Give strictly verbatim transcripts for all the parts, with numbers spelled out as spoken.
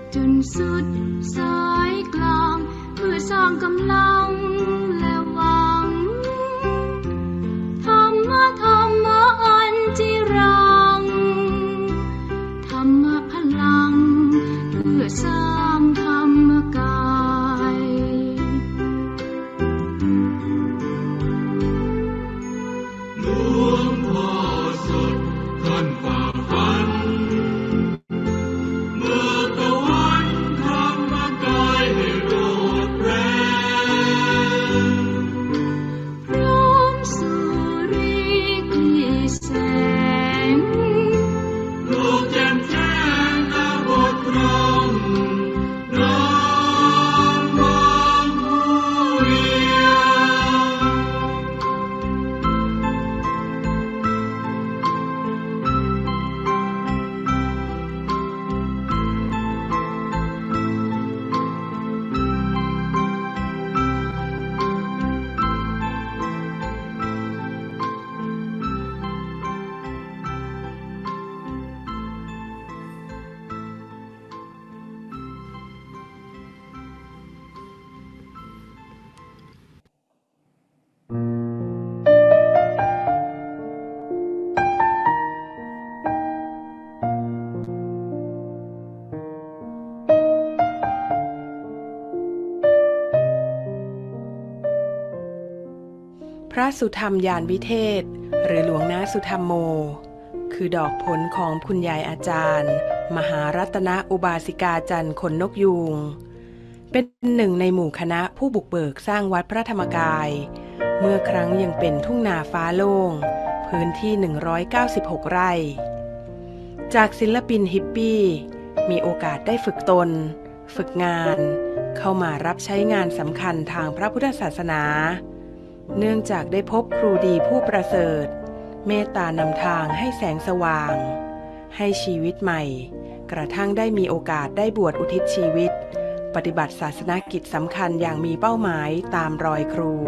จนสุดสายกลางเพื่อสร้างกำลังและหวังธรรมะธรรมะอันจิรังธรรมะพลังเพื่อสร้างธรรมกายหลวงพ่อสดท่านฝ่าฟันเมื่อตะวันธรรมกายให้โรดแรงพร้อมสุริกลีแสงโลกแจ่มแจ้งนาบทตรองน้อมวางผู้เรียนพระสุธรรมยานวิเทศหรือหลวงนาสุธรรมโมคือดอกผลของคุณยายอาจารย์มหารัตนอุบาสิกาจันทร์ขนนกยูงเป็นหนึ่งในหมู่คณะผู้บุกเบิกสร้างวัดพระธรรมกายเมื่อครั้งยังเป็นทุ่งนาฟ้าโล่งพื้นที่หนึ่งร้อยเก้าสิบหกไร่จากศิลปินฮิปปี้มีโอกาสได้ฝึกตนฝึกงานเข้ามารับใช้งานสำคัญทางพระพุทธศาสนาเนื่องจากได้พบครูดีผู้ประเสริฐเมตตานำทางให้แสงสว่างให้ชีวิตใหม่กระทั่งได้มีโอกาสได้บวชอุทิศชีวิตปฏิบัติศาสนกิจสำคัญอย่างมีเป้าหมายตามรอยครู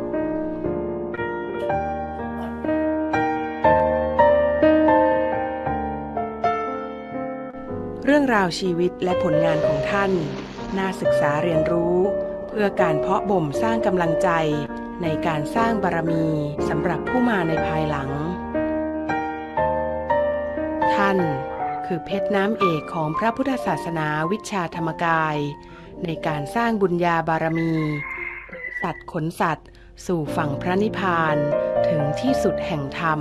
เรื่องราวชีวิตและผลงานของท่านน่าศึกษาเรียนรู้เพื่อการเพาะบ่มสร้างกำลังใจในการสร้างบารมีสำหรับผู้มาในภายหลังท่านคือเพชรน้ำเอกของพระพุทธศาสนาวิชาธรรมกายในการสร้างบุญญาบารมีสัตว์ขนสัตว์สู่ฝั่งพระนิพพานถึงที่สุดแห่งธรรม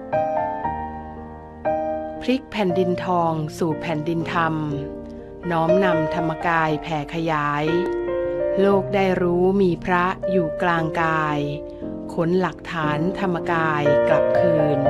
พลิกแผ่นดินทองสู่แผ่นดินธรรมน้อมนำธรรมกายแผ่ขยายโลกได้รู้มีพระอยู่กลางกายขนหลักฐานธรรมกายกลับคืน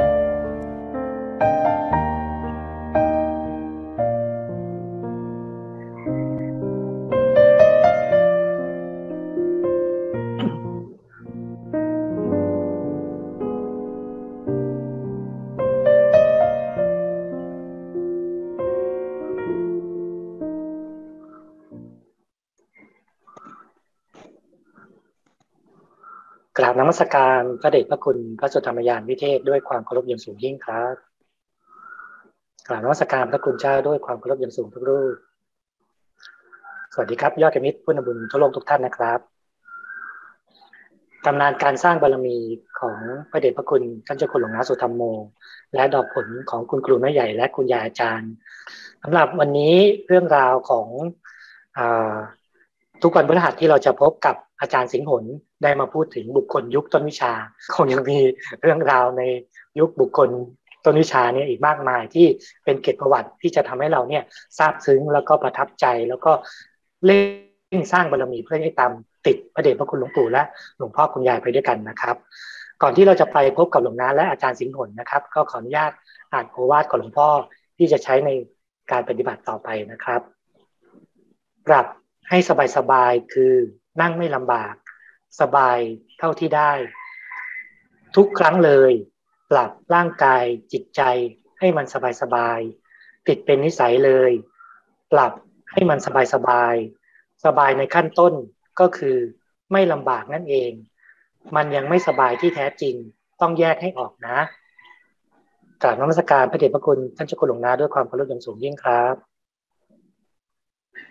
กราบนมัสการพระเดชพระคุณพระสุธรรมยานวิเทศด้วยความเคารพอย่างสูงยิ่งครับกราบนมัสการพระคุณเจ้าด้วยความเคารพอย่างสูงทุกรูปสวัสดีครับยอดมิตรผู้นำบุญทั่วโลกทุกท่านนะครับตำนานการสร้างบารมีของพระเดชพระคุณท่านเจ้าคุณหลวงนาสุธรรมโมและดอกผลของคุณครูแม่ใหญ่และคุณยายอาจารย์สำหรับวันนี้เรื่องราวของอ่าทุกวันพฤหัสที่เราจะพบกับอาจารย์สิงห์หนได้มาพูดถึงบุคคลยุคต้นวิชาคงยังมีเรื่องราวในยุคบุคคลต้นวิชาเนี่ยอีกมากมายที่เป็นเกร็ดประวัติที่จะทำให้เราเนี่ยซาบซึ้งแล้วก็ประทับใจแล้วก็เร่งสร้างบารมีเพื่อให้ตามติดพระเดชพระคุณหลวงปู่และหลวงพ่อคุณยายไปด้วยกันนะครับก่อนที่เราจะไปพบกับหลวงน้าและอาจารย์สิงห์หนนะครับก็ขออนุญาตอ่านโอวาทของหลวงพ่อที่จะใช้ในการปฏิบัติต่อไปนะครับปรับให้สบายๆคือนั่งไม่ลำบากสบายเท่าที่ได้ทุกครั้งเลยปรับร่างกายจิตใจให้มันสบายๆติดเป็นนิสัยเลยปรับให้มันสบายๆ สบายสบายในขั้นต้นก็คือไม่ลำบากนั่นเองมันยังไม่สบายที่แท้จริงต้องแยกให้ออกนะกราบนมัสการพระเดชพระคุณท่านเจ้าคุณหลวงนาด้วยความเคารพอย่างสูงยิ่งครับ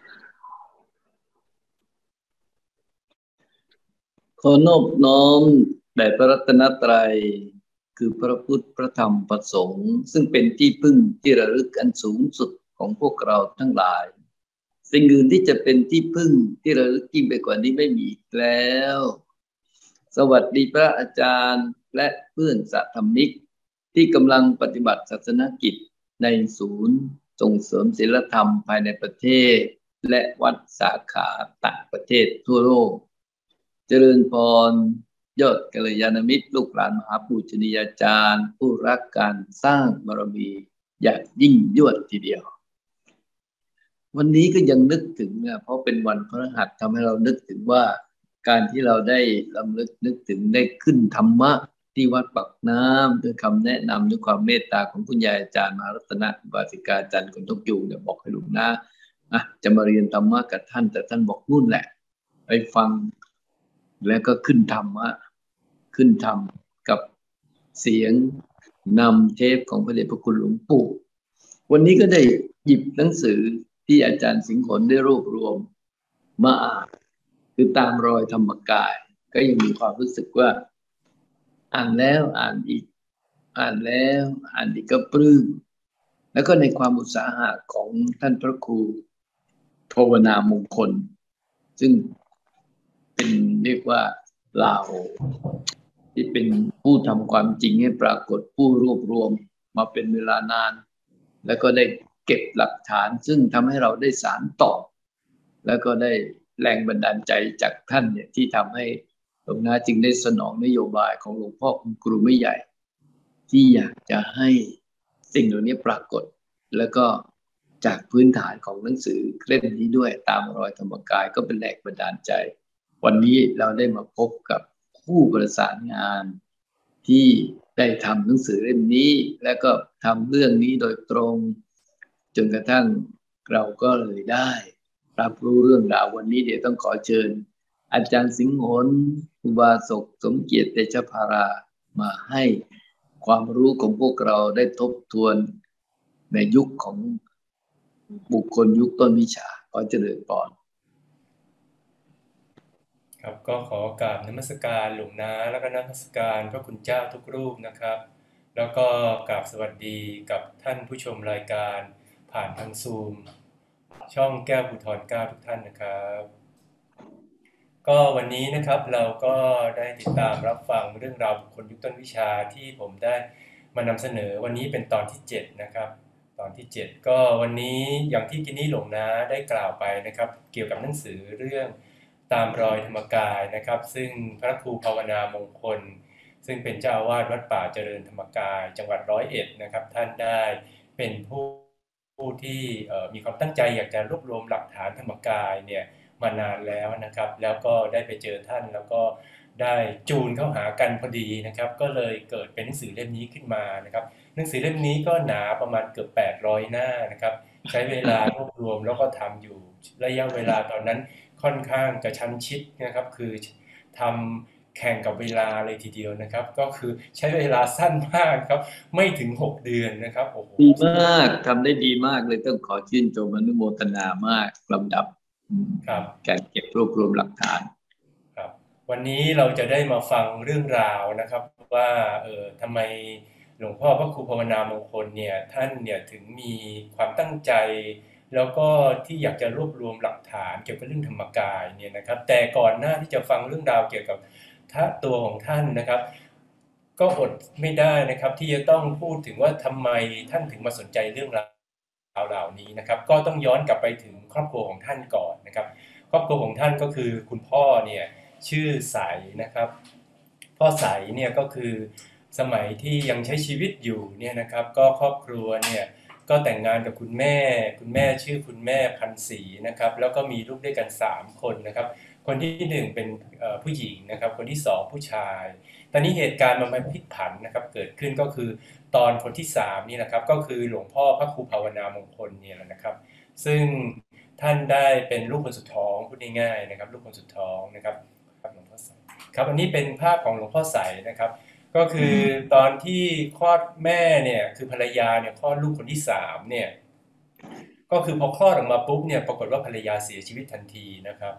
ขอนอบน้อมแด่พระรัตนตรัยคือพระพุทธพระธรรมพระสงฆ์ซึ่งเป็นที่พึ่งที่ระลึกอันสูงสุดของพวกเราทั้งหลายสิ่งอื่นที่จะเป็นที่พึ่งที่ระลึกยิ่งไปกว่านี้ไม่มีอีกแล้วสวัสดีพระอาจารย์และเพื่อนสาธมิกที่กำลังปฏิบัติศาสนกิจในศูนย์ส่งเสริมศีลธรรมภายในประเทศและวัดสาขาต่างประเทศทั่วโลกเจริญพรยอดกัลยาณมิตรลูกหลานมหาปูชนียาจารย์ผู้รักการสร้างบารมีอย่างยิ่งยวดทีเดียววันนี้ก็ยังนึกถึงนะเพราะเป็นวันพฤหัสทำให้เรานึกถึงว่าการที่เราได้รำลึกนึกถึงได้ขึ้นธรรมะที่วัดปากน้ำด้วยคำแนะนำด้วยความเมตตาของคุณยายอาจารย์มหารัตนอุบาสิกาจันทร์คนทกยูงเนี่ยบอกให้ลูกนะอ่ะจะมาเรียนธรรมะกับท่านแต่ท่านบอกนู่นแหละไปฟังแล้วก็ขึ้นธรรมะขึ้นธรรมกับเสียงนำเทปของพระเดชพระคุณหลวงปู่วันนี้ก็ได้หยิบหนังสือที่อาจารย์สิงห์ขนได้รวบรวมมาอ่านคือตามรอยธรรมกายก็ยังมีความรู้สึกว่าอ่านแล้วอ่านอีกอ่านแล้วอ่านอีกก็ปลื้มแล้วก็ในความอุตสาหะของท่านพระครูภาวนามงคลซึ่งเป็นเรียกว่าเราที่เป็นผู้ทำความจริงให้ปรากฏผู้รวบรวมมาเป็นเวลานานแล้วก็ได้เก็บหลักฐานซึ่งทำให้เราได้สานต่อแล้วก็ได้แรงบันดาลใจจากท่านเนี่ยที่ทำให้หลวงนาจึงได้สนองนโยบายของหลวงพ่อคุณครูไม่ใหญ่ที่อยากจะให้สิ่งเหล่านี้ปรากฏแล้วก็จากพื้นฐานของหนังสือเล่มนี้ด้วยตามรอยธรรมกายก็เป็นแรงบันดาลใจวันนี้เราได้มาพบกับผู้ประสานงานที่ได้ทำหนังสือเล่มนี้แล้วก็ทำเรื่องนี้โดยตรงจนกระทั่งเราก็เลยได้รับรู้เรื่องราววันนี้เดี๋ยวต้องขอเชิญอาจารย์สิงห์หนอุบาสกสมเกียรติเตชะภารามาให้ความรู้ของพวกเราได้ทบทวนในยุคของบุคคลยุคต้นวิชาขอเจริญพรครับก็ขอกราบนมัสการหลวงนาแล้วก็นมัสการพระคุณเจ้าทุกรูปนะครับแล้วก็กราบสวัสดีกับท่านผู้ชมรายการผ่านทางซูมช่องแก้วภูธรเก้าทุกท่านนะครับก็วันนี้นะครับเราก็ได้ติดตามรับฟังเรื่องราวบุคคลยุคต้นวิชาที่ผมได้มานำเสนอวันนี้เป็นตอนที่เจ็ดนะครับตอนที่เจ็ดก็วันนี้อย่างที่กินนี้หลวงนาได้กล่าวไปนะครับเกี่ยวกับหนังสือเรื่องตามรอยธรรมกายนะครับซึ่งพระครูภาวนามงคลซึ่งเป็นเจ้าอาวาสวัดป่าเจริญธรรมกายจังหวัดร้อยเอ็ดนะครับท่านได้เป็นผู้ผู้ที่มีความตั้งใจอยากจะรวบรวมหลักฐานธรรมกายเนี่ยมานานแล้วนะครับแล้วก็ได้ไปเจอท่านแล้วก็ได้จูนเข้าหากันพอดีนะครับก็เลยเกิดเป็นหนังสือเล่มนี้ขึ้นมานะครับหนังสือเล่มนี้ก็หนาประมาณเกือบแปดร้อยหน้านะครับใช้เวลารวบรวมแล้วก็ทำอยู่ระยะเวลาตอนนั้นค่อนข้างกระชั้นชิดนะครับคือทำแข่งกับเวลาเลยทีเดียวนะครับก็คือใช้เวลาสั้นมากครับไม่ถึงหกเดือนนะครับโอ้โหดีมากทำได้ดีมากเลยต้องขอชื่นชมอนุโมทนามากลำดับครับการเก็บรวบรวมหลักฐานครับวันนี้เราจะได้มาฟังเรื่องราวนะครับว่าเออทำไมหลวงพ่อพระครูภาวนามงคลเนี่ยท่านเนี่ยถึงมีความตั้งใจแล้วก็ที่อยากจะรวบรวมหลักฐานเกี่ยวกับเรื่องธรรมกายเนี่ยนะครับแต่ก่อนหน้าที่จะฟังเรื่องราวเกี่ยวกับตัวของท่านนะครับก็อดไม่ได้นะครับที่จะต้องพูดถึงว่าทำไมท่านถึงมาสนใจเรื่องราวเหล่านี้นะครับก็ต้องย้อนกลับไปถึงครอบครัวของท่านก่อนนะครับครอบครัวของท่านก็คือคุณพ่อเนี่ยชื่อใสนะครับพ่อใสเนี่ยก็คือสมัยที่ยังใช้ชีวิตอยู่เนี่ยนะครับก็ครอบครัวเนี่ยก็แต่งงานกับคุณแม่คุณแม่ชื่อคุณแม่พันศรีนะครับแล้วก็มีลูกด้วยกันสามคนนะครับคนที่หนึ่งเป็นผู้หญิงนะครับคนที่สองผู้ชายตอนนี้เหตุการณ์มันพลิกผันนะครับเกิดขึ้นก็คือตอนคนที่สามนี่นะครับก็คือหลวงพ่อพระครูภาวนามงคลเนี่ยแหละนะครับซึ่งท่านได้เป็นลูกคนสุดท้องพูดง่ายๆนะครับลูกคนสุดท้องนะครับหลวงพ่อใสครับอันนี้เป็นภาพของหลวงพ่อใสนะครับก็คือตอนที่คลอดแม่เนี่ยคือภรรยาเนี่ยคลอดลูกคนที่สามเนี่ย ก็คือพอคลอดออกมาปุ๊บเนี่ยปรากฏว่าภรรยาเสียชีวิตทันทีนะครับ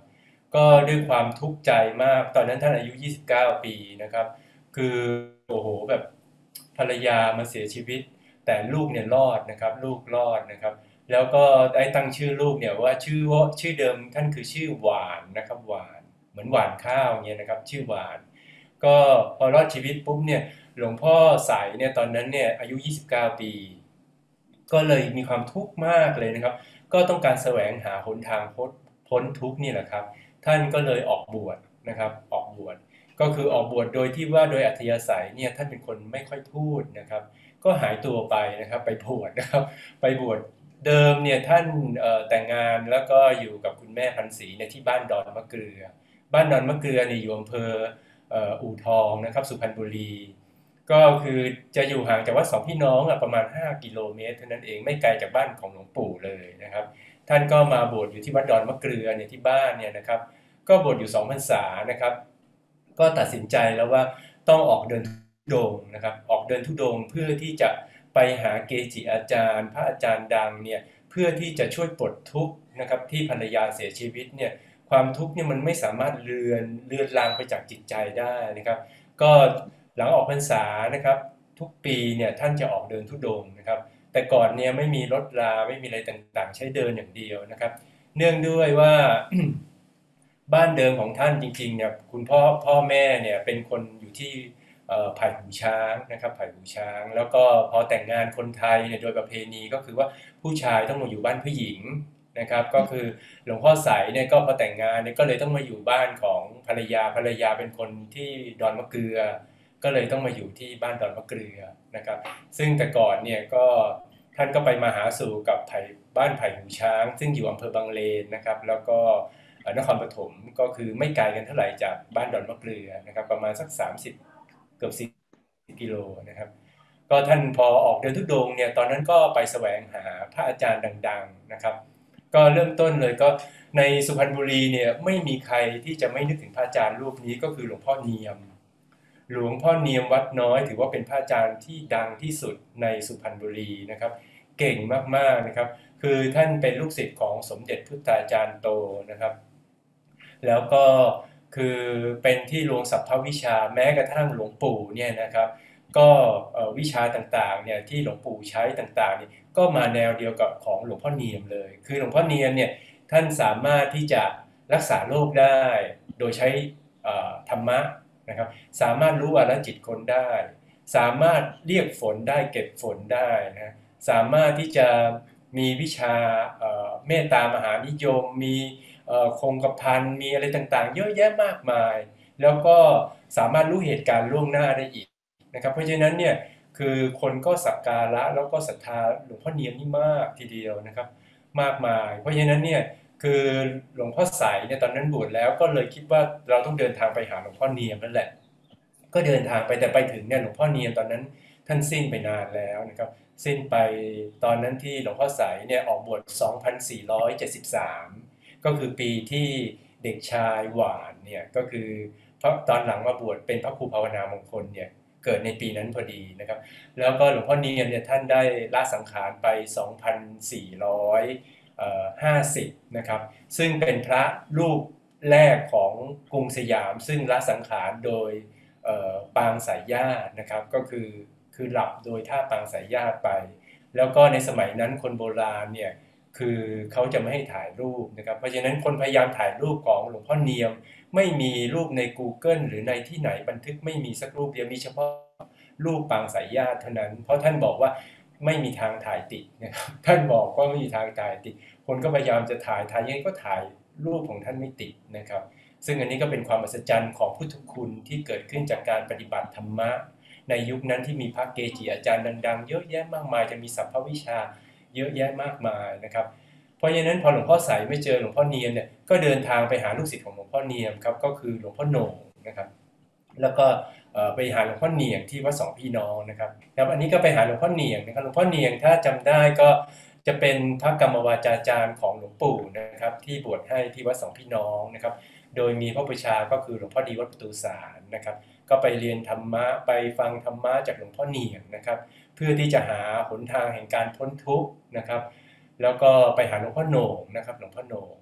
ก็ด้วยความทุกข์ใจมากตอนนั้นท่านอายุยี่สิบเก้าปีนะครับคือโอ้โหแบบภรรยามาเสียชีวิตแต่ลูกเนี่ยรอดนะครับลูกรอดนะครับแล้วก็ได้ตั้งชื่อลูกเนี่ยว่าชื่อว่าชื่อเดิมท่านคือชื่อหวานนะครับหวานเหมือนหวานข้าวเงี้ยนะครับชื่อหวานก็พอรอดชีวิตปุ๊บเนี่ยหลวงพ่อสายเนี่ยตอนนั้นเนี่ยอายุยี่สิบเก้าปีก็เลยมีความทุกข์มากเลยนะครับก็ต้องการแสวงหาหนทางพ้นทุกข์นี่แหละครับท่านก็เลยออกบวชนะครับออกบวชก็คือออกบวชโดยที่ว่าโดยอัธยาศัยเนี่ยท่านเป็นคนไม่ค่อยพูดนะครับก็หายตัวไปนะครับไปบวชนะครับไปบวชเดิมเนี่ยท่านแต่งงานแล้วก็อยู่กับคุณแม่พันศรีเนี่ยที่บ้านดอนมะเกลือบ้านดอนมะเกลือเนี่ยอยู่อำเภออู่ทองนะครับสุพรรณบุรีก็คือจะอยู่ห่างจากวัดสองพี่น้องประมาณห้ากิโลเมตรเท่านั้นเองไม่ไกลจากบ้านของหลวงปู่เลยนะครับท่านก็มาบวชอยู่ที่วัดดอนมะเกลือเนี่ยที่บ้านเนี่ยนะครับก็บวชอยู่สองพรรษานะครับก็ตัดสินใจแล้วว่าต้องออกเดินธุดงค์นะครับออกเดินธุดงค์เพื่อที่จะไปหาเกจิอาจารย์พระอาจารย์ดังเนี่ยเพื่อที่จะช่วยปลดทุกข์นะครับที่ภรรยาเสียชีวิตเนี่ยความทุกข์เนี่ยมันไม่สามารถเลือนเลือนลางไปจากจิตใจได้นะครับก็หลังออกพรรษานะครับทุกปีเนี่ยท่านจะออกเดินธุดงค์นะครับแต่ก่อนเนี่ยไม่มีรถราไม่มีอะไรต่างๆใช้เดินอย่างเดียวนะครับเนื่องด้วยว่า บ้านเดิมของท่านจริงๆเนี่ยคุณพ่อพ่อแม่เนี่ยเป็นคนอยู่ที่ไผ่หูช้างนะครับไผ่หูช้างแล้วก็พอแต่งงานคนไทยเนี่ยโดยประเพณีก็คือว่าผู้ชายต้องมาอยู่บ้านผู้หญิงนะครับก็คือหลวงพ่อใสเนี่ยก็พอแต่งงานเนี่ยก็เลยต้องมาอยู่บ้านของภรรยาภรรยาเป็นคนที่ดอนมะเกลือก็เลยต้องมาอยู่ที่บ้านดอนมะเกลือนะครับซึ่งแต่ก่อนเนี่ยก็ท่านก็ไปมาหาสู่กับไผ่บ้านไผ่หูช้างซึ่งอยู่อำเภอบางเลนนะครับแล้วก็นครปฐมก็คือไม่ไกลกันเท่าไหร่จากบ้านดอนมะเกลือนะครับประมาณสักสามสิบเกือบสี่สิบกิโลนะครับก็ท่านพอออกเดินธุดงค์เนี่ยตอนนั้นก็ไปแสวงหาพระอาจารย์ดังๆนะครับก็เริ่มต้นเลยก็ในสุพรรณบุรีเนี่ยไม่มีใครที่จะไม่นึกถึงพระอาจารย์รูปนี้ก็คือหลวงพ่อเนียมหลวงพ่อเนียมวัดน้อยถือว่าเป็นพระอาจารย์ที่ดังที่สุดในสุพรรณบุรีนะครับเก่งมากๆนะครับคือท่านเป็นลูกศิษย์ของสมเด็จพุทธาจารย์โตนะครับแล้วก็คือเป็นที่รวมสรรพวิชาแม้กระทั่งหลวงปู่เนี่ยนะครับก็วิชาต่างๆเนี่ยที่หลวงปู่ใช้ต่างๆนี่ก็มาแนวเดียวกับของหลวงพ่อเนียมเลยคือหลวงพ่อเนียมเนี่ยท่านสามารถที่จะรักษาโรคได้โดยใช้ธรรมะนะครับสามารถรู้วาระจิตคนได้สามารถเรียกฝนได้เก็บฝนได้นะสามารถที่จะมีวิชาเมตตามหานิยมมีคงกระพันมีอะไรต่างๆเยอะแยะมากมายแล้วก็สามารถรู้เหตุการณ์ล่วงหน้าได้อีกนะครับเพราะฉะนั้นเนี่ยคือคนก็สักการะแล้วก็ศรัทธาหลวงพ่อเนียมนี่มากทีเดียวนะครับมากมายเพราะฉะนั้นเนี่ยคือหลวงพ่อใสเนี่ยตอนนั้นบวชแล้วก็เลยคิดว่าเราต้องเดินทางไปหาหลวงพ่อเนียมนั่นแหละก็เดินทางไปแต่ไปถึงเนี่ยหลวงพ่อเนียมตอนนั้นท่านสิ้นไปนานแล้วนะครับสิ้นไปตอนนั้นที่หลวงพ่อใสเนี่ยออกบวชสองพันสี่ร้อยเจ็ดสิบสามก็คือปีที่เด็กชายหวานเนี่ยก็คือเพราะตอนหลังมาบวชเป็นพระครูภาวนามงคลเนี่ยเกิดในปีนั้นพอดีนะครับแล้วก็หลวงพ่อเนียมเนี่ยท่านได้ละสังขารไปสองพันสี่ร้อยห้าสิบนะครับซึ่งเป็นพระรูปแรกของกรุงสยามซึ่งละสังขารโดยปางสายญาตินะครับก็คือคือหลับโดยท่าปางสายญาติไปแล้วก็ในสมัยนั้นคนโบราณเนี่ยคือเขาจะไม่ให้ถ่ายรูปนะครับเพราะฉะนั้นคนพยายามถ่ายรูปของหลวงพ่อเนียมไม่มีรูปใน Google หรือในที่ไหนบันทึกไม่มีสักรูปเดียวมีเฉพาะรูปปางสายญาติเท่านั้นเพราะท่านบอกว่าไม่มีทางถ่ายติดนะครับท่านบอกว่าไม่มีทางถ่ายติดคนก็พยายามจะถ่ายถ่ายยังไงก็ถ่ายรูปของท่านไม่ติดนะครับซึ่งอันนี้ก็เป็นความมหัศจรรย์ของพุทธคุณที่เกิดขึ้นจากการปฏิบัติธรรมะในยุคนั้นที่มีพระเกจิอาจารย์ดังๆเยอะแยะมากมายจะมีสรรพวิชาเยอะแยะมากมายนะครับเพราะฉะนั้นพอหลวงพ่อใสไม่เจอหลวงพ่อเนียมเนี่ยก็เดินทางไปหาลูกศิษย์ของหลวงพ่อเนียมครับก็คือหลวงพ่อโหน่งนะครับแล้วก็ไปหาหลวงพ่อเนียงที่วัดสองพี่น้องนะครับแล้วอันนี้ก็ไปหาหลวงพ่อเนียงนะครับหลวงพ่อเนียงถ้าจำได้ก็จะเป็นพระกรรมวาจาจารย์ของหลวงปู่นะครับที่บวชให้ที่วัดสองพี่น้องนะครับโดยมีพระบูชาก็คือหลวงพ่อดีวัดประตูสารนะครับก็ไปเรียนธรรมะไปฟังธรรมะจากหลวงพ่อเนียงนะครับเพื่อที่จะหาหนทางแห่งการพ้นทุกข์นะครับแล้วก็ไปหาหลวงพ่อโหน่งนะครับหลวงพ่อโหน่ง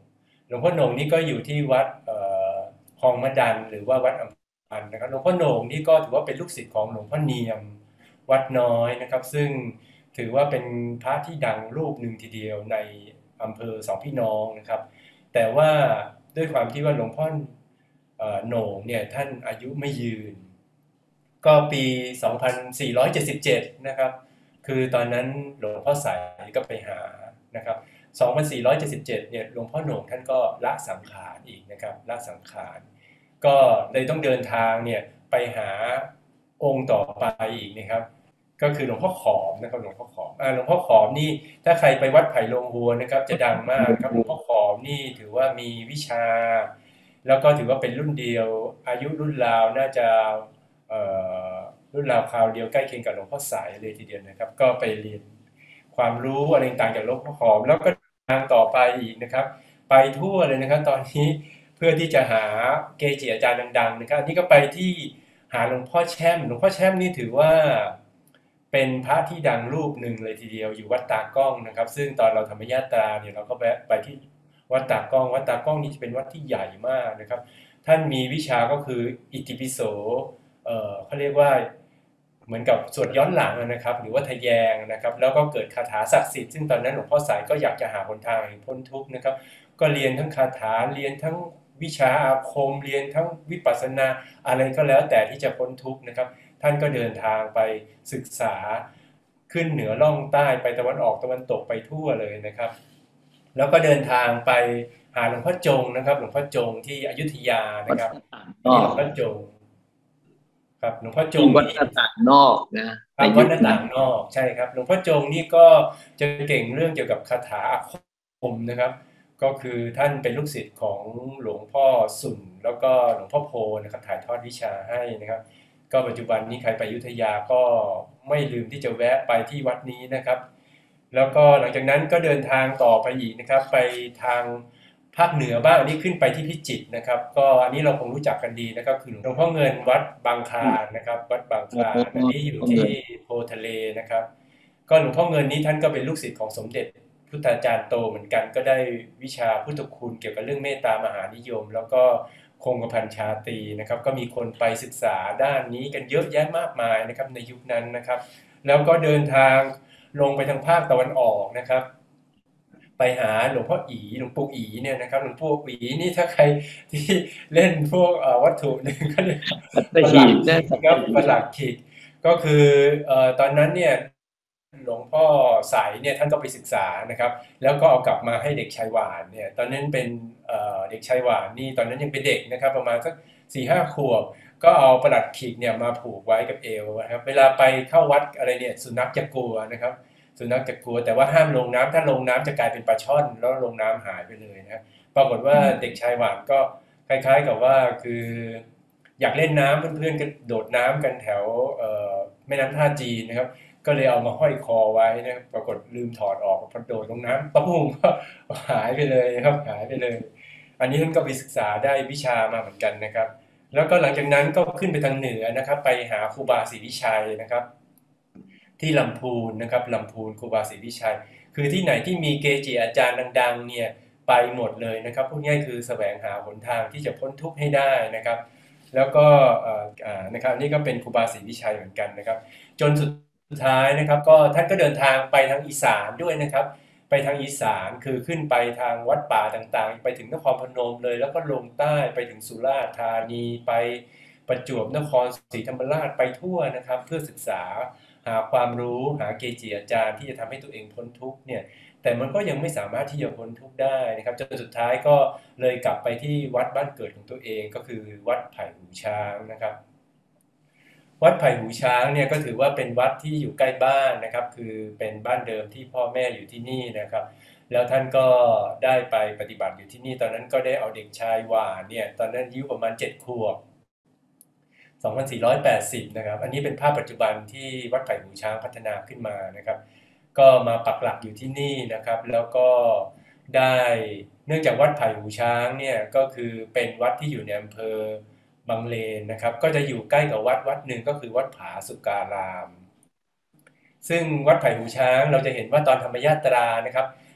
หลวงพ่อโหน่งนี่ก็อยู่ที่วัดคลองมะดันหรือว่าวัดอัมพันธ์นะครับหลวงพ่อโหน่งนี่ก็ถือว่าเป็นลูกศิษย์ของหลวงพ่อเนียมวัดน้อยนะครับซึ่งถือว่าเป็นพระที่ดังรูปหนึ่งทีเดียวในอำเภอสองพี่น้องนะครับแต่ว่าด้วยความที่ว่าหลวงพ่อโหน่งเนี่ยท่านอายุไม่ยืนก็ปีสองพันสี่ร้อยเจ็ดสิบเจ็ดนะครับคือตอนนั้นหลวงพ่อสายก็ไปหานะครับสองพันสี่ร้อยเจ็ดสิบเจ็ดเนี่ยหลวงพ่อโหน่งท่านก็ละสังขารอีกนะครับละสังขารก็เลยต้องเดินทางเนี่ยไปหาองค์ต่อไปอีกนะครับก็คือหลวงพ่อขอมนะครับหลวงพ่อขอมอ่าหลวงพ่อขอมนี่ถ้าใครไปวัดไผ่ลงหัวนะครับจะดังมากครับหลวงพ่อขอมนี่ถือว่ามีวิชาแล้วก็ถือว่าเป็นรุ่นเดียวอายุรุ่นราวน่าจะเอ่อรุ่นราวคราวเดียวใกล้เคียงกับหลวงพ่อสายเลยทีเดียวนะครับก็ไปเรียนความรู้อะไรต่างจากหลวงพ่อขอมแล้วก็ทางต่อไปอีกนะครับไปทั่วเลยนะครับตอนนี้เพื่อที่จะหาเกจิอาจารย์ดังๆนะครับนี่ก็ไปที่หาหลวงพ่อแช่มหลวงพ่อแช่มนี่ถือว่าเป็นพระที่ดังรูปหนึ่งเลยทีเดียวอยู่วัดตากล้องนะครับซึ่งตอนเราธรรมญาตราเนี่ยเราก็แวะไปที่วัดตากล้องวัดตากล้องนี่จะเป็นวัดที่ใหญ่มากนะครับท่านมีวิชาก็คืออิติปิโสเอ่อเขาเรียกว่าเหมือนกับสวดย้อนหลังนะครับหรือว่าทะแยงนะครับแล้วก็เกิดคาถาศักดิ์สิทธิ์ซึ่งตอนนั้นหลวงพ่อสายก็อยากจะหาหนทางให้พ้นทุกข์นะครับก็เรียนทั้งคาถาเรียนทั้งวิชาอาคมเรียนทั้งวิปัสสนาอะไรก็แล้วแต่ที่จะพ้นทุกข์นะครับท่านก็เดินทางไปศึกษาขึ้นเหนือล่องใต้ไปตะวันออกตะวันตกไปทั่วเลยนะครับแล้วก็เดินทางไปหาหลวงพ่อจงนะครับหลวงพ่อจงที่อยุธยานะครับที่หลวงพ่อจงครับหลวงพ่อจงวัดหน้าต่างนอกนะวัดหน้าต่างนอกใช่ครับหลวงพ่อจงนี่ก็จะเก่งเรื่องเกี่ยวกับคาถาอาคมนะครับก็คือท่านเป็นลูกศิษย์ของหลวงพ่อสุนแล้วก็หลวงพ่อโพนะครับถ่ายทอดวิชาให้นะครับก็ปัจจุบันนี้ใครไปอยุธยาก็ไม่ลืมที่จะแวะไปที่วัดนี้นะครับแล้วก็หลังจากนั้นก็เดินทางต่อไปอีกนะครับไปทางภาคเหนือบ้างอันนี้ขึ้นไปที่พิจิตรนะครับก็อันนี้เราคงรู้จักกันดีนะครับคือหลวงพ่อเงินวัดบางคลานนะครับวัดบางคลานอันนี้อยู่ที่โพทะเลนะครับก็หลวงพ่อเงินนี้ท่านก็เป็นลูกศิษย์ของสมเด็จพุทธาจารย์โตเหมือนกันก็ได้วิชาพุทธคุณเกี่ยวกับเรื่องเมตตามหานิยมแล้วก็คงกระพันชาตรีนะครับก็มีคนไปศึกษาด้านนี้กันเยอะแยะมากมายนะครับในยุคนั้นนะครับแล้วก็เดินทางลงไปทางภาคตะวันออกนะครับไปหาหลวงพ่ออีหลวงปู่อีเนี่ยนะครับหลวงปู่อีนี่ถ้าใครที่เล่นพวกวัตถุนึงก็เรียกประหลัดนะครับประหลัดขิกก็คือตอนนั้นเนี่ยหลวงพ่อสายเนี่ยท่านก็ไปศึกษานะครับแล้วก็เอากลับมาให้เด็กชายหวานเนี่ยตอนนั้นเป็นเด็กชายหวานนี่ตอนนั้นยังเป็นเด็กนะครับประมาณสัก สี่ห้า ขวบก็เอาประหลัดขิกเนี่ยมาผูกไว้กับเอวนะครับเวลาไปเข้าวัดอะไรเนี่ยสุนัขจะกลัวนะครับสุนัขจะกลัวแต่ว่าห้ามลงน้ำถ้าลงน้ำจะกลายเป็นปลาช่อนแล้วลงน้ำหายไปเลยนะครับปรากฏว่าเด็กชายหวานก็คล้ายๆกับว่าคืออยากเล่นน้ำเพื่อนๆก็โดดน้ำกันแถวแม่น้ำท่าจีนนะครับก็เลยเอามาห้อยคอไว้นะปรากฏลืมถอดออกพอโดดลงน้ำตุ้มก็หายไปเลยนะครับหายไปเลยอันนี้ท่านก็ไปศึกษาได้วิชามาเหมือนกันนะครับแล้วก็หลังจากนั้นก็ขึ้นไปทางเหนือนะครับไปหาครูบาศรีวิชัยนะครับที่ลำพูนนะครับลำพูนครูบาศรีวิชัยคือที่ไหนที่มีเกจิอาจารย์ดังๆเนี่ยไปหมดเลยนะครับพวกนี้คือแสวงหาหนทางที่จะพ้นทุกข์ให้ได้นะครับแล้วก็นะครับนี่ก็เป็นครูบาศรีวิชัยเหมือนกันนะครับจนสุดสุดท้ายนะครับก็ท่านก็เดินทางไปทางอีสานด้วยนะครับไปทางอีสานคือขึ้นไปทางวัดป่าต่างๆไปถึงนครพนมเลยแล้วก็ลงใต้ไปถึงสุราษฎร์ธานีไปประจวบนครศรีธรรมราชไปทั่วนะครับเพื่อศึกษาหาความรู้หาเกจิอาจารย์ที่จะทำให้ตัวเองพ้นทุกข์เนี่ยแต่มันก็ยังไม่สามารถที่จะพ้นทุกข์ได้นะครับจนสุดท้ายก็เลยกลับไปที่วัดบ้านเกิดของตัวเองก็คือวัดไผ่หูช้างนะครับวัดไผ่หูช้างเนี่ยก็ถือว่าเป็นวัดที่อยู่ใกล้บ้านนะครับคือเป็นบ้านเดิมที่พ่อแม่อยู่ที่นี่นะครับแล้วท่านก็ได้ไปปฏิบัติอยู่ที่นี่ตอนนั้นก็ได้เอาเด็กชายหวานเนี่ยตอนนั้นอายุประมาณเจ็ดขวบสองพันสี่ร้อยแปดสิบนะครับอันนี้เป็นภาพปัจจุบันที่วัดไผ่หูช้างพัฒนาขึ้นมานะครับก็มาปักหลักอยู่ที่นี่นะครับแล้วก็ได้เนื่องจากวัดไผ่หูช้างเนี่ยก็คือเป็นวัดที่อยู่ในอำเภอบางเลนนะครับก็จะอยู่ใกล้กับวัดวัดหนึ่งก็คือวัดผาสุการามซึ่งวัดไผ่หูช้างเราจะเห็นว่าตอนธรรมยาตรานะครับ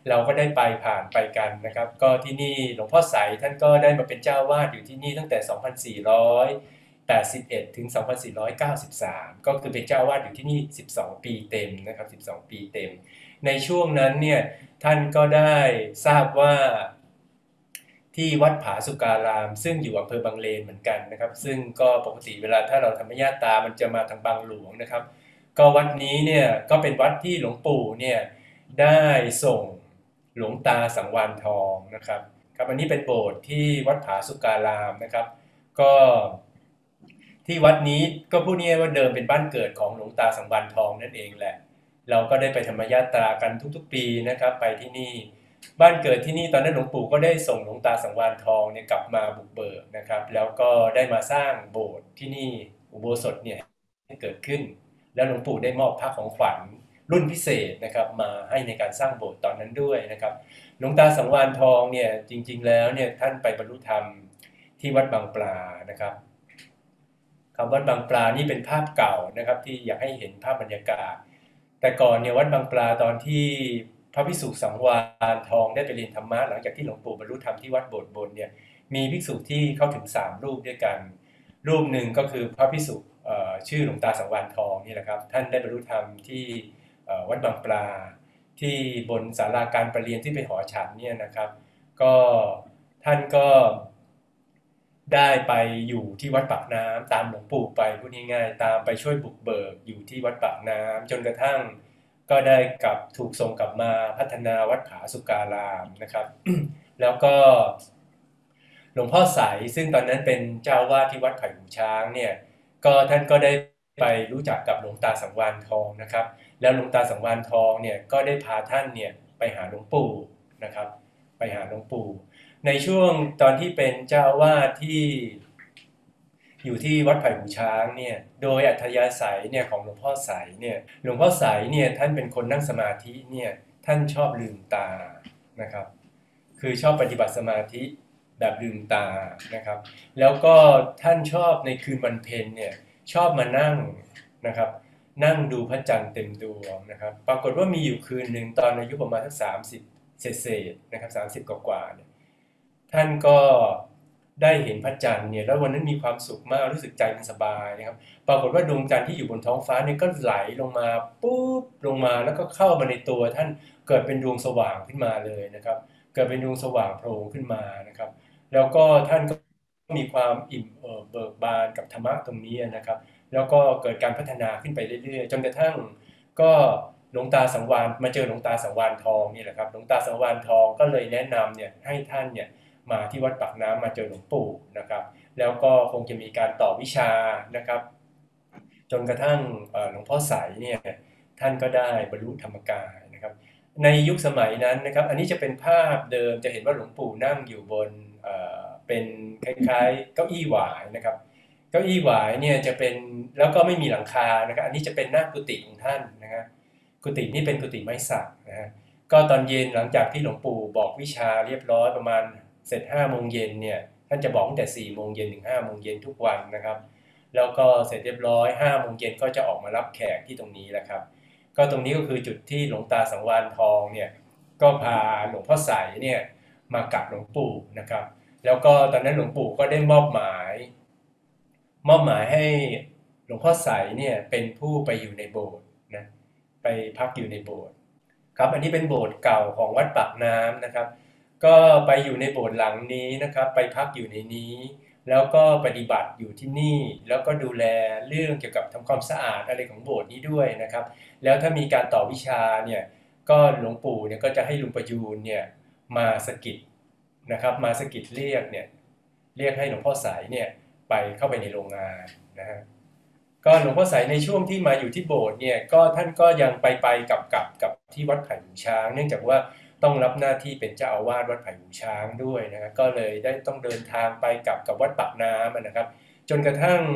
เราก็ได้ไปผ่านไปกันนะครับก็ที่นี่หลวงพ่อใสท่านก็ได้มาเป็นเจ้าวาดอยู่ที่นี่ตั้งแต่สองพันสี่ร้อยแปดสิบเอ็ดถึงสองพันสี่ร้อยเก้าสิบสามก็คือเป็นเจ้าวาดอยู่ที่นี่สิบสองปีเต็มนะครับสิบสองปีเต็มในช่วงนั้นเนี่ยท่านก็ได้ทราบว่าที่วัดผาสุการามซึ่งอยู่อำเภอบางเลนเหมือนกันนะครับซึ่งก็ปกติเวลาถ้าเราธรรมญาตามันจะมาทางบางหลวงนะครับก็วัดนี้เนี่ยก็เป็นวัดที่หลวงปู่เนี่ยได้ส่งหลวงตาสังวานทองนะครับครับอันนี้เป็นโบสถ์ที่วัดผาสุการามนะครับก็ที่วัดนี้ก็พูดง่ายๆว่าเดิมเป็นบ้านเกิดของหลวงตาสังวานทองนั่นเองแหละเราก็ได้ไปธรรมญาตรากันทุกๆปีนะครับไปที่นี่บ้านเกิดที่นี่ตอนนั้นหลวงปู่ก็ได้ส่งหลวงตาสังวานทองเนี่ยกลับมาบุกเบิกนะครับแล้วก็ได้มาสร้างโบสถ์ที่นี่อุโบสถเนี่ยให้เกิดขึ้นแล้วหลวงปู่ได้มอบพระของขวัญรุ่นพิเศษนะครับมาให้ในการสร้างโบสถ์ตอนนั้นด้วยนะครับหลวงตาสังวานทองเนี่ยจริงๆแล้วเนี่ยท่านไปบรรลุธรรมที่วัดบางปลานะครับคำวัดบางปลานี่เป็นภาพเก่านะครับที่อยากให้เห็นภาพบรรยากาศแต่ก่อนเนี่ยวัดบางปลาตอนที่พระภิกษุสังวานทองได้ไปเรียนธรรมะหลังจากที่หลวงปู่บรรลุธรรมที่วัดโบสถ์บนเนี่ยมีภิกษุที่เข้าถึงสามรูปด้วยกันรูปหนึ่งก็คือพระภิกษุชื่อหลวงตาสังวานทองนี่แหละครับท่านได้บรรลุธรรมที่วัดบางปลาที่บนศาลาการประเรียนที่เป็นหอฉันเนี่ยนะครับก็ท่านก็ได้ไปอยู่ที่วัดปากน้ำตามหลวงปู่ไปพูดง่ายๆตามไปช่วยบุกเบิกอยู่ที่วัดปากน้ำจนกระทั่งก็ได้กลับถูกส่งกลับมาพัฒนาวัดผาสุการามนะครับ แล้วก็หลวงพ่อใสซึ่งตอนนั้นเป็นเจ้าวาดที่วัดไผ่หูช้างเนี่ยก็ท่านก็ได้ไปรู้จักกับหลวงตาสังวานทองนะครับแล้วหลวงตาสังวานทองเนี่ยก็ได้พาท่านเนี่ยไปหาหลวงปู่นะครับไปหาหลวงปู่ในช่วงตอนที่เป็นเจ้าวาดที่อยู่ที่วัดไผ่หูช้างเนี่ยโดยอัธยาศัยเนี่ยของหลวงพ่อใสเนี่ยหลวงพ่อใสเนี่ยท่านเป็นคนนั่งสมาธิเนี่ยท่านชอบลืมตานะครับคือชอบปฏิบัติสมาธิแบบลืมตานะครับแล้วก็ท่านชอบในคืนวันเพ็ญเนี่ยชอบมานั่งนะครับนั่งดูพระจันทร์เต็มดวงนะครับปรากฏว่ามีอยู่คืนหนึ่งตอนอายุประมาณสักสามสิบเศษๆนะครับสามสิบกว่าๆเนี่ยท่านก็ได้เห็นพระจันทร์เนี่ยแล้ววันนั้นมีความสุขมากรู้สึกใจมันสบายนะครับปรากฏว่าดวงจันทร์ที่อยู่บนท้องฟ้าเนี่ยก็ไหลลงมาปุ๊บลงมาแล้วก็เข้ามาในตัวท่านเกิดเป็นดวงสว่างขึ้นมาเลยนะครับเกิดเป็นดวงสว่างโผล่ขึ้นมานะครับแล้วก็ท่านก็มีความอิ่มเอิบเบิกบานกับธรรมะตรงนี้นะครับแล้วก็เกิดการพัฒนาขึ้นไปเรื่อยๆจนกระทั่งก็หลวงตาสังวานมาเจอหลวงตาสังวานทองนี่แหละครับหลวงตาสังวานทองก็เลยแนะนำเนี่ยให้ท่านเนี่ยมาที่วัดปากน้ำมาเจอหลวงปู่นะครับแล้วก็คงจะมีการต่อวิชานะครับจนกระทั่งหลวงพ่อใสเนี่ยท่านก็ได้บรรลุธรรมกายนะครับในยุคสมัยนั้นนะครับอันนี้จะเป็นภาพเดิมจะเห็นว่าหลวงปู่นั่งอยู่บนเป็นคล้ายๆเก้าอี้หวายนะครับเก้าอี้หวายเนี่ยจะเป็นแล้วก็ไม่มีหลังคานะครับอันนี้จะเป็นหน้ากุฏิของท่านนะครับกุฏินี่เป็นกุฏิไม้สักนะฮะก็ตอนเย็นหลังจากที่หลวงปู่บอกวิชาเรียบร้อยประมาณเสร็จห้าโมงเย็นเนี่ยท่านจะบอกตั้งแต่สี่โมงเย็นถึงห้าโมงเย็นทุกวันนะครับแล้วก็เสร็จเรียบร้อยห้าโมงเย็นก็จะออกมารับแขกที่ตรงนี้แหละครับก็ตรงนี้ก็คือจุดที่หลวงตาสังวานทองเนี่ยก็พาหลวงพ่อใสเนี่ยมากับหลวงปู่นะครับแล้วก็ตอนนั้นหลวงปู่ก็ได้มอบหมายมอบหมายให้หลวงพ่อใสเนี่ยเป็นผู้ไปอยู่ในโบสถ์นะไปพักอยู่ในโบสถ์ครับอันนี้เป็นโบสถ์เก่าของวัดปากน้ำนะครับก็ไปอยู่ในโบสถ์หลังนี้นะครับไปพักอยู่ในนี้แล้วก็ปฏิบัติอยู่ที่นี่แล้วก็ดูแลเรื่องเกี่ยวกับทำความสะอาดอะไรของโบสถ์นี้ด้วยนะครับแล้วถ้ามีการต่อวิชาเนี่ยก็หลวงปู่เนี่ยก็จะให้ลุงประยูนเนี่ยมาสกิดนะครับมาสกิดเรียกเนี่ยเรียกให้หลวงพ่อใสเนี่ยไปเข้าไปในโรงงานนะฮะก็หลวงพ่อใสในช่วงที่มาอยู่ที่โบสถ์เนี่ยก็ท่านก็ยังไปไปกับกับกับที่วัดไผ่หูช้างเนื่องจากว่าต้องรับหน้าที่เป็นเจ้าอาวาสวัดไผ่หูช้างด้วยนะก็เลยได้ต้องเดินทางไปกับกับวัดปากน้ำนะครับจนกระทั่ง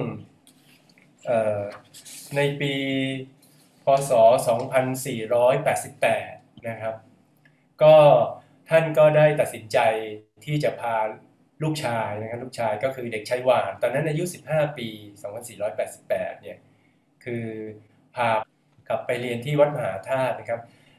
ในปีพ.ศ. สองพันสี่ร้อยแปดสิบแปดนะครับก็ท่านก็ได้ตัดสินใจที่จะพาลูกชายนะครับลูกชายก็คือเด็กชายหว่านตอนนั้นอายุสิบห้าปีสองพันสี่ร้อยแปดสิบแปดเนี่ยคือพากลับไปเรียนที่วัดมหาธาตุนะครับ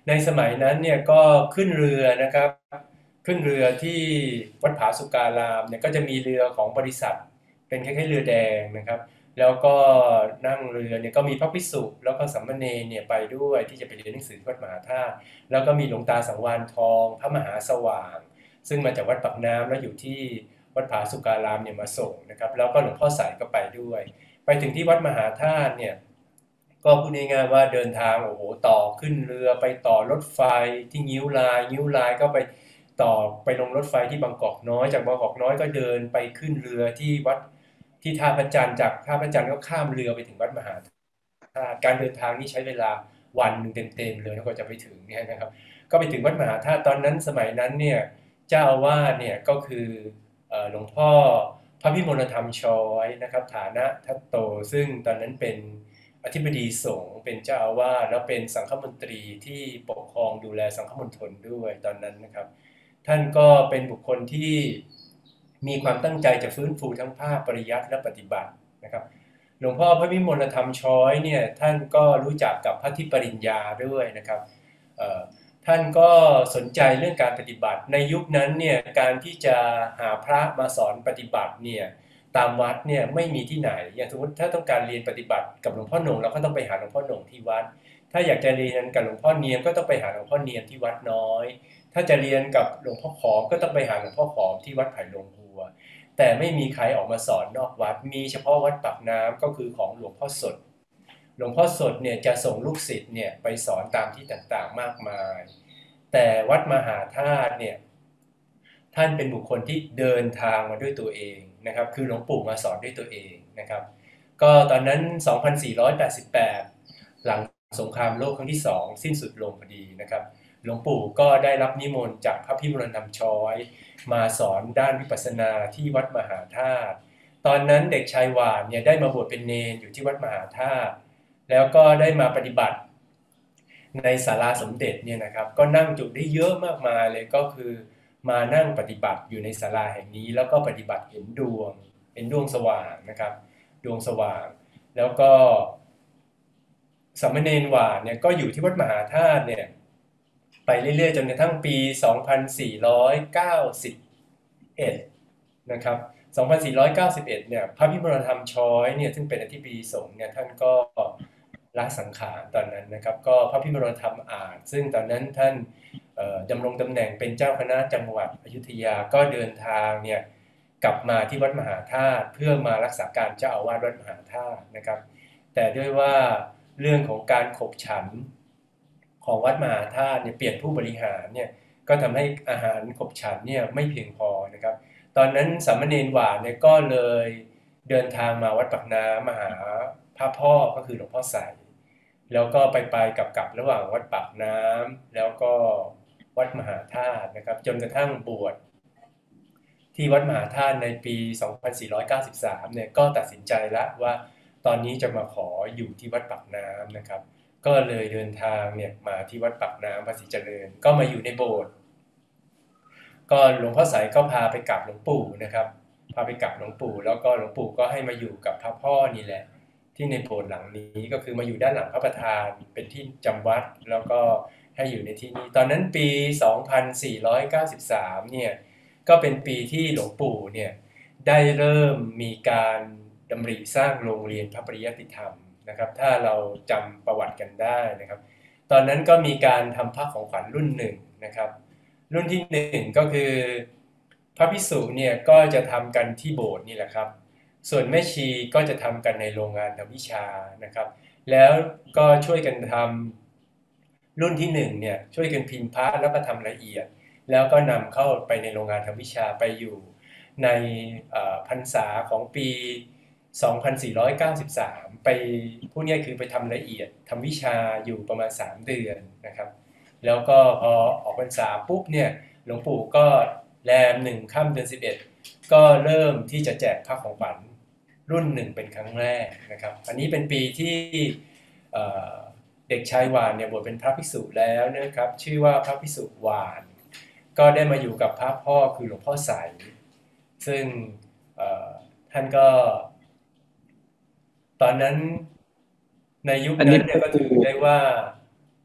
ในสมัยนั้นเนี่ยก็ขึ้นเรือนะครับขึ้นเรือที่วัดผาสุการามเนี่ยก็จะมีเรือของบริษัทเป็นคล้ายๆเรือแดงนะครับแล้วก็นั่งเรือเนี่ยก็มีพระภิกษุแล้วก็สามเณรเนี่ยไปด้วยที่จะไปเรียนหนังสือที่วัดมหาธาตุแล้วก็มีหลวงตาสังวาลทองพระมหาสว่างซึ่งมาจากวัดปากน้ำแล้วอยู่ที่วัดผาสุการามเนี่ยมาส่งนะครับแล้วก็หลวงพ่อสายก็ไปด้วยไปถึงที่วัดมหาธาตุเนี่ยก็พูดง่ายๆว่าเดินทางโอ้โหต่อขึ้นเรือไปต่อรถไฟที่งิ้วลายงิ้วลายก็ไปต่อไปลงรถไฟที่บางกอกน้อยจากบางกอกน้อยก็เดินไปขึ้นเรือที่วัดที่ท่าพระจันทร์จากท่าพระจันทร์ก็ข้ามเรือไปถึงวัดมหาธาตุการเดินทางนี่ใช้เวลาวันนึงเต็มๆเลยกว่าจะไปถึงเนี่ยนะครับก็ไปถึงวัดมหาธาตุตอนนั้นสมัยนั้นเนี่ยเจ้าอาวาสเนี่ยก็คือหลวงพ่อพระพิมลธรรมช้อยนะครับฐานะทัตโตซึ่งตอนนั้นเป็นอธิบดีสงฆ์เป็นเจ้าอาวาสแล้วเป็นสังฆมนตรีที่ปกครองดูแลสังฆมณฑลด้วยตอนนั้นนะครับท่านก็เป็นบุคคลที่มีความตั้งใจจะฟื้นฟูทั้งภาคปริยัติและปฏิบัตินะครับหลวงพ่อพระวิมลธรรมช้อยเนี่ยท่านก็รู้จักกับพระทิปริญญาด้วยนะครับท่านก็สนใจเรื่องการปฏิบัติในยุคนั้นเนี่ยการที่จะหาพระมาสอนปฏิบัติเนี่ยตามวัดเนี่ยไม่มีที่ไหนอย่างสมมติถ้าต้องการเรียนปฏิบัติกับหลวงพ่อหนงเราก็ต้องไปหาหลวงพ่อหนงที่วัดถ้าอยากจะเรียนกับหลวงพ่อเนียมก็ต้องไปหาหลวงพ่อเนียมที่วัดน้อยถ้าจะเรียนกับหลวงพ่อขอมก็ต้องไปหาหลวงพ่อขอมที่วัดไผ่ลงหัวแต่ไม่มีใครออกมาสอนนอกวัดมีเฉพาะวัดปากน้ำก็คือของหลวงพ่อสดหลวงพ่อสดเนี่ยจะส่งลูกศิษย์เนี่ยไปสอนตามที่ต่างๆมากมายแต่วัดมหาธาตุเนี่ยท่านเป็นบุคคลที่เดินทางมาด้วยตัวเองนะครับคือหลวงปู่มาสอนด้วยตัวเองนะครับก็ตอนนั้นสองพันสี่ร้อยแปดสิบแปดหลังสงครามโลกครั้งที่สองสิ้นสุดลงพอดีนะครับหลวงปู่ก็ได้รับนิมนต์จากพระพิมลธรรมช้อยมาสอนด้านวิปัสสนาที่วัดมหาธาตุตอนนั้นเด็กชายหวานเนี่ยได้มาบวชเป็นเนรอยู่ที่วัดมหาธาตุแล้วก็ได้มาปฏิบัติในศาลาสมเด็จเนี่ยนะครับก็นั่งจุได้เยอะมากมายเลยก็คือมานั่งปฏิบัติอยู่ในศาลาแห่งนี้แล้วก็ปฏิบัติเห็นดวงเห็นดวงสว่างนะครับดวงสว่างแล้วก็สามเณรหวานเนี่ยก็อยู่ที่วัดมหาธาตุเนี่ยไปเรื่อยๆจนกระทั่งปีสองพันสี่ร้อยเก้าสิบเอ็ดนะครับสองพันสี่ร้อยเก้าสิบเอ็ดเนี่ยพระพิมลธรรมช้อยเนี่ยซึ่งเป็นอธิบดีสงฆ์เนี่ยท่านก็ละสังขารตอนนั้นนะครับก็พระพิมลธรรมอาจซึ่งตอนนั้นท่านดำรงตำแหน่งเป็นเจ้าคณะจังหวัดอยุธยาก็เดินทางเนี่ยกลับมาที่วัดมหาธาตุเพื่อมารักษาการเจ้าอาวาสวัดมหาธาตุนะครับแต่ด้วยว่าเรื่องของการขบฉันของวัดมหาธาตุเนี่ยเปลี่ยนผู้บริหารเนี่ยก็ทำให้อาหารขบฉันเนี่ยไม่เพียงพอนะครับตอนนั้นสามเณรหวานเนี่ยก็เลยเดินทางมาวัดปากน้ำมาหาพระพ่อก็คือหลวงพ่อใสแล้วก็ไปไปกลับกลับระหว่างวัดปากน้ำแล้วก็วัดมหาธาตุนะครับจนกระทั่งบวชที่วัดมหาธาตุในปีสองพันสี่ร้อยเก้าสิบสามเนี่ยก็ตัดสินใจแล้วว่าตอนนี้จะมาขออยู่ที่วัดปากน้ำนะครับก็เลยเดินทางเนี่ยมาที่วัดปากน้ำภาษีเจริญก็มาอยู่ในโบสถ์ก็หลวงพ่อใสก็พาไปกราบหลวงปู่นะครับพาไปกราบหลวงปู่แล้วก็หลวงปู่ก็ให้มาอยู่กับพระพ่อนี่แหละที่ในโบสถ์หลังนี้ก็คือมาอยู่ด้านหลังพระประธานเป็นที่จำวัดแล้วก็ให้อยู่ในที่นี้ตอนนั้นปีสองพันสี่ร้อยเก้าสิบสามเนี่ยก็เป็นปีที่หลวงปู่เนี่ยได้เริ่มมีการดำริสร้างโรงเรียนพระปริยัติธรรมนะครับถ้าเราจำประวัติกันได้นะครับตอนนั้นก็มีการทำพระของขวัญรุ่นหนึ่งนะครับรุ่นที่หนึ่งก็คือพระภิกษุเนี่ยก็จะทำกันที่โบสถ์นี่แหละครับส่วนแม่ชีก็จะทำกันในโรงงานทำวิชานะครับแล้วก็ช่วยกันทำรุ่นที่หนึ่งเนี่ยช่วยกันพิมพ์พระแล้วก็ทำละเอียดแล้วก็นำเข้าไปในโรงงานทำวิชาไปอยู่ในพรรษาของปีสองพันสี่ร้อยเก้าสิบสามไปพวกนี้คือไปทำละเอียดทำวิชาอยู่ประมาณสามเดือนนะครับแล้วก็พอออกพรรษาปุ๊บเนี่ยหลวงปู่ก็แรมหนึ่งค่ำเดือนสิบเอ็ดก็เริ่มที่จะแจกพระของขวัญรุ่นหนึ่งเป็นครั้งแรกนะครับอันนี้เป็นปีที่เด็กชายหวานเนี่ยบวชเป็นพระภิกษุแล้วนะครับชื่อว่าพระภิกษุหวานก็ได้มาอยู่กับพระพ่อคือหลวงพ่อใสซึ่งท่านก็ตอนนั้นในยุคนั้นเนี่ยก็ถือได้ว่า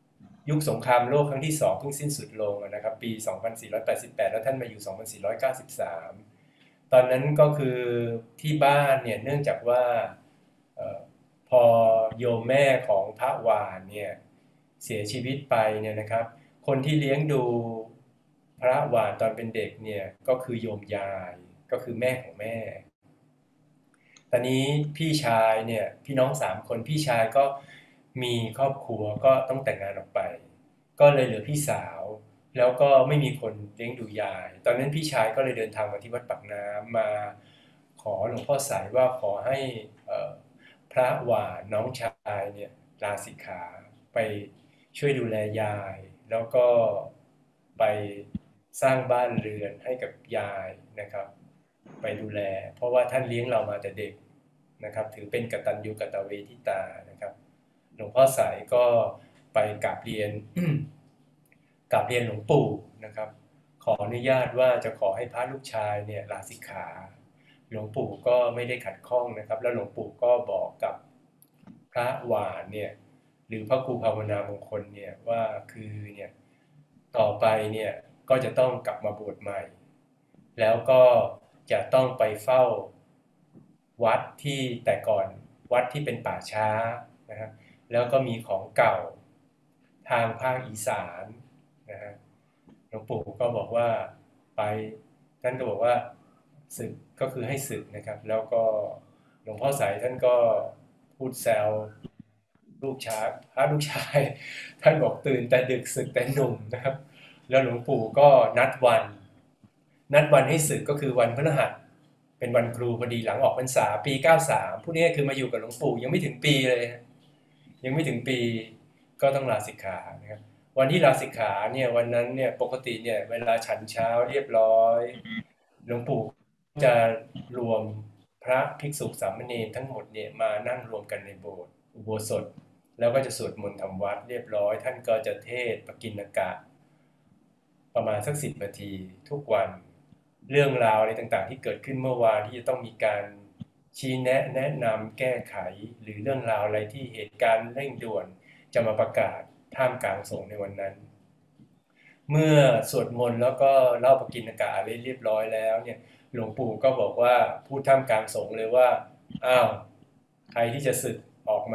ยุคสงครามโลกครั้งที่สองเพิ่งสิ้นสุดลงนะครับปีสองพันสี่ร้อยแปดสิบแปดแล้วท่านมาอยู่สองพันสี่ร้อยเก้าสิบสามตอนนั้นก็คือที่บ้านเนี่ยเนื่องจากว่าเอ่อพอโยมแม่ของพระวานเนี่ยเสียชีวิตไปเนี่ยนะครับคนที่เลี้ยงดูพระวานตอนเป็นเด็กเนี่ยก็คือโยมยายก็คือแม่ของแม่ตอนนี้พี่ชายเนี่ยพี่น้องสามคนพี่ชายก็มีครอบครัวก็ต้องแต่งงานออกไปก็เลยเหลือพี่สาวแล้วก็ไม่มีคนเลี้ยงดูยายตอนนั้นพี่ชายก็เลยเดินทางมาที่วัดปากน้ำมาขอหลวงพ่อสายว่าขอให้พระหว่านน้องชายเนี่ยลาสิกขาไปช่วยดูแลยายแล้วก็ไปสร้างบ้านเรือนให้กับยายนะครับไปดูแลเพราะว่าท่านเลี้ยงเรามาแต่เด็กนะครับถือเป็นกตัญญูกตเวทิตานะครับหลวงพ่อสายก็ไปกราบเรียน กราบเรียนหลวงปู่นะครับขออนุญาตว่าจะขอให้พระลูกชายเนี่ยลาสิกขาหลวงปู่ก็ไม่ได้ขัดข้องนะครับแล้วหลวงปู่ก็บอกกับพระหวานเนี่ยหรือพระครูภาวนามงคลเนี่ยว่าคือเนี่ยต่อไปเนี่ยก็จะต้องกลับมาบวชใหม่แล้วก็จะต้องไปเฝ้าวัดที่แต่ก่อนวัดที่เป็นป่าช้านะครับแล้วก็มีของเก่าทางภาคอีสานนะฮะหลวงปู่ก็บอกว่าไปท่านก็บอกว่าศึกก็คือให้ศึกนะครับแล้วก็หลวงพ่อสายท่านก็พูดแซวลูกชายพระลูกชายท่านบอกตื่นแต่ดึกศึกแต่หนุ่มนะครับแล้วหลวงปู่ก็นัดวันนัดวันให้ศึกก็คือวันพฤหัสเป็นวันครูพอดีหลังออกพรรษาปีเก้าสิบสามผู้นี้คือมาอยู่กับหลวงปู่ยังไม่ถึงปีเลยยังไม่ถึงปีก็ต้องลาสิกขานะครับวันที่ลาสิกขาเนี่ยวันนั้นเนี่ยปกติเนี่ยเวลาฉันเช้าเรียบร้อยหลวงปู่จะรวมพระภิกษุสามเณรทั้งหมดเนี่ยมานั่งรวมกันในโบสถ์อุโบสถแล้วก็จะสวดมนต์ทำวัดเรียบร้อยท่านก็จะเทศน์ปกิณกะประมาณสักสิบนาทีทุกวันเรื่องราวอะไรต่างๆที่เกิดขึ้นเมื่อวานที่จะต้องมีการชี้แนะแนะนำแก้ไขหรือเรื่องราวอะไรที่เหตุการณ์เร่งด่วนจะมาประกาศท่ามกลางสงฆ์ในวันนั้นเมื่อสวดมนต์แล้วก็เล่าปกิณกะอะไรเรียบร้อยแล้วเนี่ยหลวงปู่ก็บอกว่าพูดท่ามกลางสงฆ์เลยว่าอ้าวใครที่จะสึกออกมา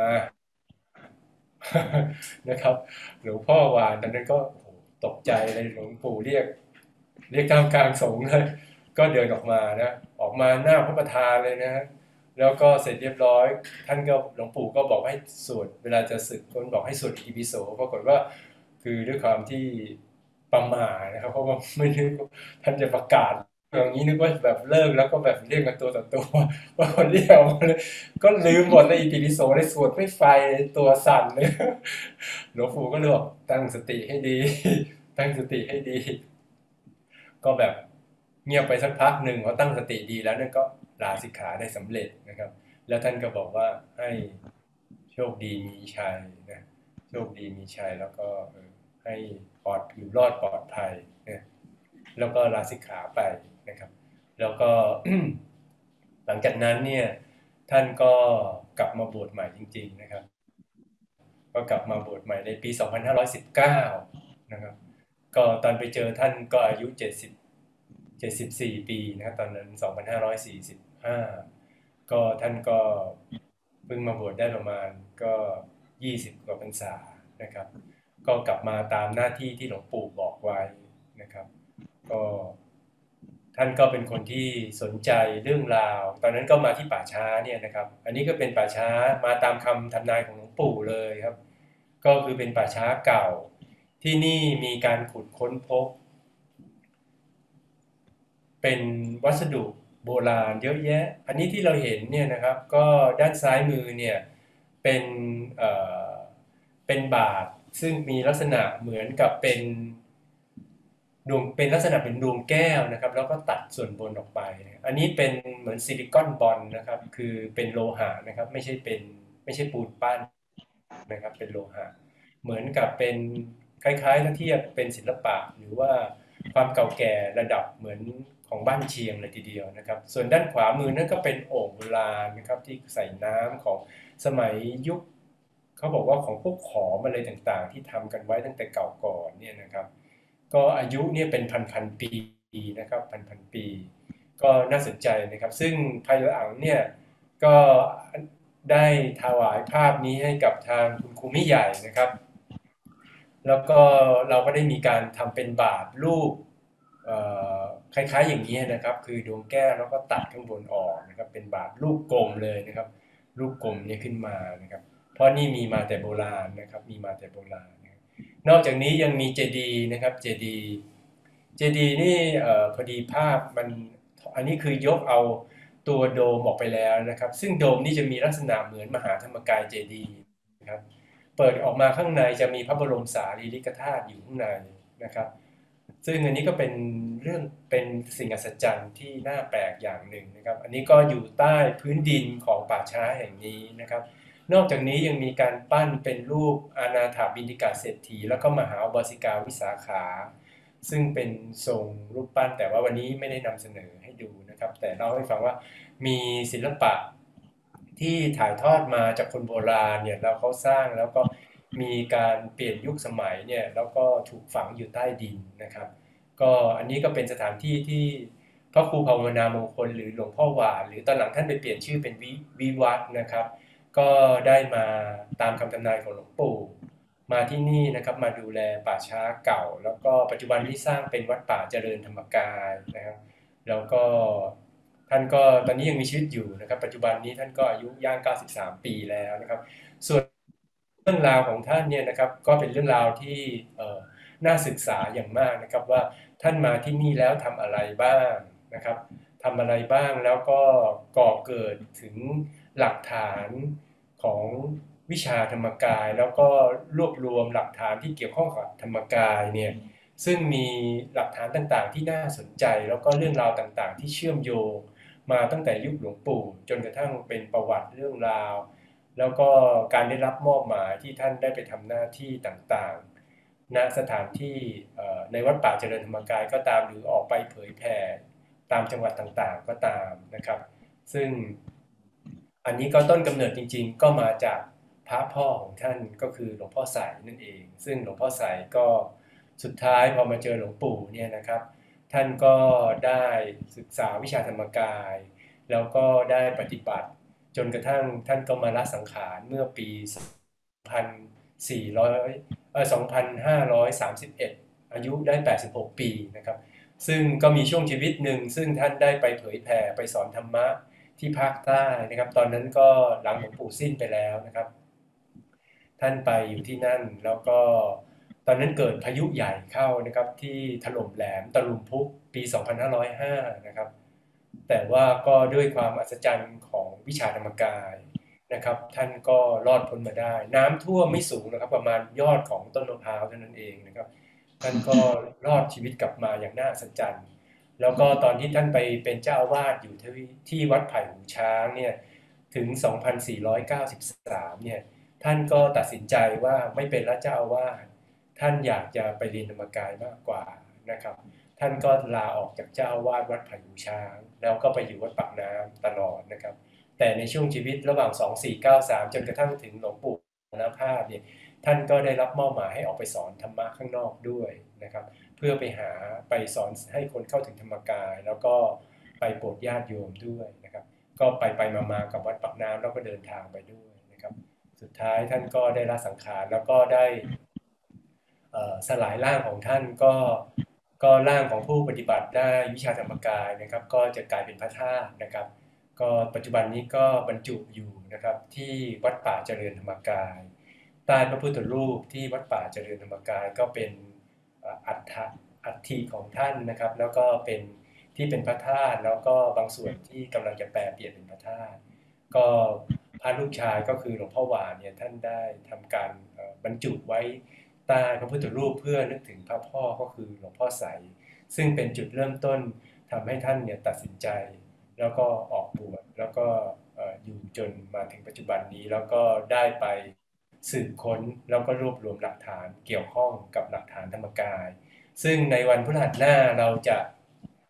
นะครับหลวงพ่อวานตอนนั้นก็ตกใจเลยหลวงปู่เรียกเรียกท่ามกลางสงฆ์เลยก็เดินออกมานะออกมาหน้าพระประธานเลยนะแล้วก็เสร็จเรียบร้อยท่านก็หลวงปู่ก็บอกให้สวดเวลาจะสึกคนบอกให้สวดอิติปิโสปรากฏว่าคือด้วยความที่ประมาทนะครับเพราะว่าไม่นึกท่านจะประกาศอย่างนี้นึกว่าแบบเลิกแล้วก็แบบเรียกกันตัวต่อตัวว่าคนเรียกเลยก็ลืมหมดเลยอิติปิโสได้สวดไม่ไฟตัวสั่นเลยหลวงปู่ก็เลยบอกตั้งสติให้ดีตั้งสติให้ดีก็แบบเงียบไปสักพักหนึ่งพอตั้งสติดีแล้วนั่นก็ลาสิกขาได้สำเร็จนะครับแล้วท่านก็บอกว่าให้โชคดีมีชัยนะโชคดีมีชัยแล้วก็ให้ปลอดอยู่รอดปลอดภัยนะแล้วก็ลาสิกขาไปนะครับแล้วก็ หลังจากนั้นเนี่ยท่านก็กลับมาบวชใหม่จริงๆนะครับก็กลับมาบวชใหม่ในปีสองพันห้าร้อยสิบเก้านะครับก็ตอนไปเจอท่านก็อายุเจ็ดสิบ เจ็ดสิบสี่ปีนะครับตอนนั้นสองพันห้าร้อยสี่สิบห้าก็ท่านก็เพิ่งมาบวชได้ประมาณก็ยี่สิบกว่าพรรษานะครับก็กลับมาตามหน้าที่ที่หลวงปู่บอกไว้นะครับก็ท่านก็เป็นคนที่สนใจเรื่องราวตอนนั้นก็มาที่ป่าช้าเนี่ยนะครับอันนี้ก็เป็นป่าช้ามาตามคำทำนายของหลวงปู่เลยครับก็คือเป็นป่าช้าเก่าที่นี่มีการขุดค้นพบเป็นวัสดุโบราณเยอะแยะอันนี้ที่เราเห็นเนี่ยนะครับก็ด้านซ้ายมือเนี่ยเป็นเอ่อเป็นบาทซึ่งมีลักษณะเหมือนกับเป็นดวงเป็นลักษณะเป็นดวงแก้วนะครับแล้วก็ตัดส่วนบนออกไปอันนี้เป็นเหมือนซิลิคอนบอลนะครับคือเป็นโลหะนะครับไม่ใช่เป็นไม่ใช่ปูนปั้นนะครับเป็นโลหะเหมือนกับเป็นคล้ายๆถ้าเทียบเป็นศิลปะหรือว่าความเก่าแก่ระดับเหมือนของบ้านเชียงเลยทีเดียวนะครับส่วนด้านขวามือนั่นก็เป็นโอ่งโบราณนะครับที่ใส่น้ำของสมัยยุคเขาบอกว่าของพวกขอมอะไรต่างๆที่ทำกันไว้ตั้งแต่เก่าก่อนเนี่ยนะครับก็อายุเนี่ยเป็นพันๆปีนะครับพันๆปีก็น่าสนใจนะครับซึ่งภายหลังเนี่ยก็ได้ถวายภาพนี้ให้กับทางคุณครูมิใหญ่นะครับแล้วก็เราก็ได้มีการทำเป็นบาทรูปคล้ายๆอย่างนี้นะครับคือดวงแก้วแล้วก็ตัดข้างบนออกนะครับเป็นบาทรูปกลมเลยนะครับรูปกลมนี้ขึ้นมานะครับเพราะนี่มีมาแต่โบราณนะครับมีมาแต่โบราณนะครับนอกจากนี้ยังมีเจดีย์นะครับเจดีย์เจดีย์นี่เอ่อพอดีภาพมันอันนี้คือยกเอาตัวโดมออกไปแล้วนะครับซึ่งโดมนี่จะมีลักษณะเหมือนมหาธรรมกายเจดีย์นะครับเปิดออกมาข้างในจะมีพระบรมสารีริกธาตุอยู่ข้างในนะครับซึ่งอันนี้ก็เป็นเรื่องเป็นสิ่งอัศจรรย์ที่น่าแปลกอย่างหนึ่งนะครับอันนี้ก็อยู่ใต้พื้นดินของป่าช้าแห่งนี้นะครับนอกจากนี้ยังมีการปั้นเป็นรูปอานาถบิณฑิกาเศรษฐีแล้วก็มหาอุบาสิกาวิสาขาซึ่งเป็นทรงรูปปั้นแต่ว่าวันนี้ไม่ได้นำเสนอให้ดูนะครับแต่เล่าให้ฟังว่ามีศิลปะที่ถ่ายทอดมาจากคนโบราณเนี่ยแล้วเขาสร้างแล้วก็มีการเปลี่ยนยุคสมัยเนี่ยแล้วก็ถูกฝังอยู่ใต้ดินนะครับก็อันนี้ก็เป็นสถานที่ที่พระครูภาวนามงคลหรือหลวงพ่อหวานหรือตอนหลังท่านไปเปลี่ยนชื่อเป็นวิวิวัฒน์นะครับก็ได้มาตามคำทำนายของหลวงปู่มาที่นี่นะครับมาดูแลป่าช้าเก่าแล้วก็ปัจจุบันที่สร้างเป็นวัดป่าเจริญธรรมกายนะครับแล้วก็ท่านก็ตอนนี้ยังมีชีวิตอยู่นะครับปัจจุบันนี้ท่านก็อายุย่างเก้าสิบสามปีแล้วนะครับส่วนเรื่องราวของท่านเนี่ยนะครับก็เป็นเรื่องราวที่เอ่อน่าศึกษาอย่างมากนะครับว่าท่านมาที่นี่แล้วทำอะไรบ้างนะครับทำอะไรบ้างแล้วก็ก่อเกิดถึงหลักฐานของวิชาธรรมกายแล้วก็รวบรวมหลักฐานที่เกี่ยวข้องกับธรรมกายเนี่ยซึ่งมีหลักฐานต่างๆที่น่าสนใจแล้วก็เรื่องราวต่างๆที่เชื่อมโยงมาตั้งแต่ยุคหลวงปู่จนกระทั่งเป็นประวัติเรื่องราวแล้วก็การได้รับมอบหมายที่ท่านได้ไปทำหน้าที่ต่างๆณสถานที่ในวัดป่าเจริญธรรมกายก็ตามหรือออกไปเผยแผ่ตามจังหวัดต่างๆก็ตามนะครับซึ่งอันนี้ก็ต้นกำเนิดจริงๆก็มาจากพระพ่อของท่านก็คือหลวงพ่อใสนั่นเองซึ่งหลวงพ่อใสก็สุดท้ายพอมาเจอหลวงปู่เนี่ยนะครับท่านก็ได้ศึกษาวิชาธรรมกายแล้วก็ได้ปฏิบัติจนกระทั่งท่านก็มาละสังขารเมื่อปีสองพันสี่ร้อยเอ่อสองพันห้าร้อยสามสิบเอ็ดอายุได้แปดสิบหกปีนะครับซึ่งก็มีช่วงชีวิตหนึ่งซึ่งท่านได้ไปเผยแผ่ไปสอนธรรมะที่ภาคใต้นะครับตอนนั้นก็หลังหลวงปู่สิ้นไปแล้วนะครับท่านไปอยู่ที่นั่นแล้วก็ตอนนั้นเกิดพายุใหญ่เข้านะครับที่ถล่มแหลมตะลุมพุกปีสองพันห้าร้อยห้านะครับแต่ว่าก็ด้วยความอัศจรรย์ของวิชาธรรมกายนะครับท่านก็รอดพ้นมาได้น้ำท่วมไม่สูงนะครับประมาณยอดของต้นมะพร้าวเท่านั้นเองนะครับท่านก็รอดชีวิตกลับมาอย่างน่าอัศจรรย์แล้วก็ตอนที่ท่านไปเป็นเจ้าอาวาสอยู่ที่ที่วัดไผ่หูช้างเนี่ยถึงสองพันสี่ร้อยเก้าสิบสามเนี่ยท่านก็ตัดสินใจว่าไม่เป็นละเจ้าอาวาสท่านอยากจะไปเรียนธรรมกายมากกว่านะครับท่านก็ลาออกจากเจ้าอาวาสวัดไผ่หูช้างแล้วก็ไปอยู่วัดปากน้ำตลอดนะครับแต่ในช่วงชีวิตระหว่างสองพันสี่ร้อยเก้าสิบสามจนกระทั่งถึงหลวงปู่มรณภาพเนี่ยท่านก็ได้รับมอบหมายให้ออกไปสอนธรรมะข้างนอกด้วยนะครับเพื่อไปหาไปสอนให้คนเข้าถึงธรรมกายแล้วก็ไปโปรดญาติโยมด้วยนะครับก็ไปไปมาๆกับวัดปากน้ำแล้วก็เดินทางไปด้วยนะครับสุดท้ายท่านก็ได้ละสังขารแล้วก็ได้สลายร่างของท่านก็ก็ร่างของผู้ปฏิบัติได้วิชาธรรมกายนะครับก็จะกลายเป็นพระธาตุนะครับก็ปัจจุบันนี้ก็บรรจุอยู่นะครับที่วัดป่าเจริญธรรมกายใต้พระพุทธรูปที่วัดป่าเจริญธรรมกายก็เป็นอัฐอัฐิของท่านนะครับแล้วก็เป็นที่เป็นพระธาตุแล้วก็บางส่วนที่กำลังจะแปลเปลี่ยนเป็นพระธาตุก็พระลูกชายก็คือหลวงพ่อหวานเนี่ยท่านได้ทำการบรรจุไว้ใต้พระพุทธรูปเพื่อนึกถึงพระพ่อก็คือหลวงพ่อใสซึ่งเป็นจุดเริ่มต้นทำให้ท่านเนี่ยตัดสินใจแล้วก็ออกบวชแล้วก็อยู่จนมาถึงปัจจุบันนี้แล้วก็ได้ไปสืบค้นแล้วก็รวบรวมหลักฐานเกี่ยวข้องกับหลักฐานธรรมกายซึ่งในวันพฤหัสหน้าเราจะ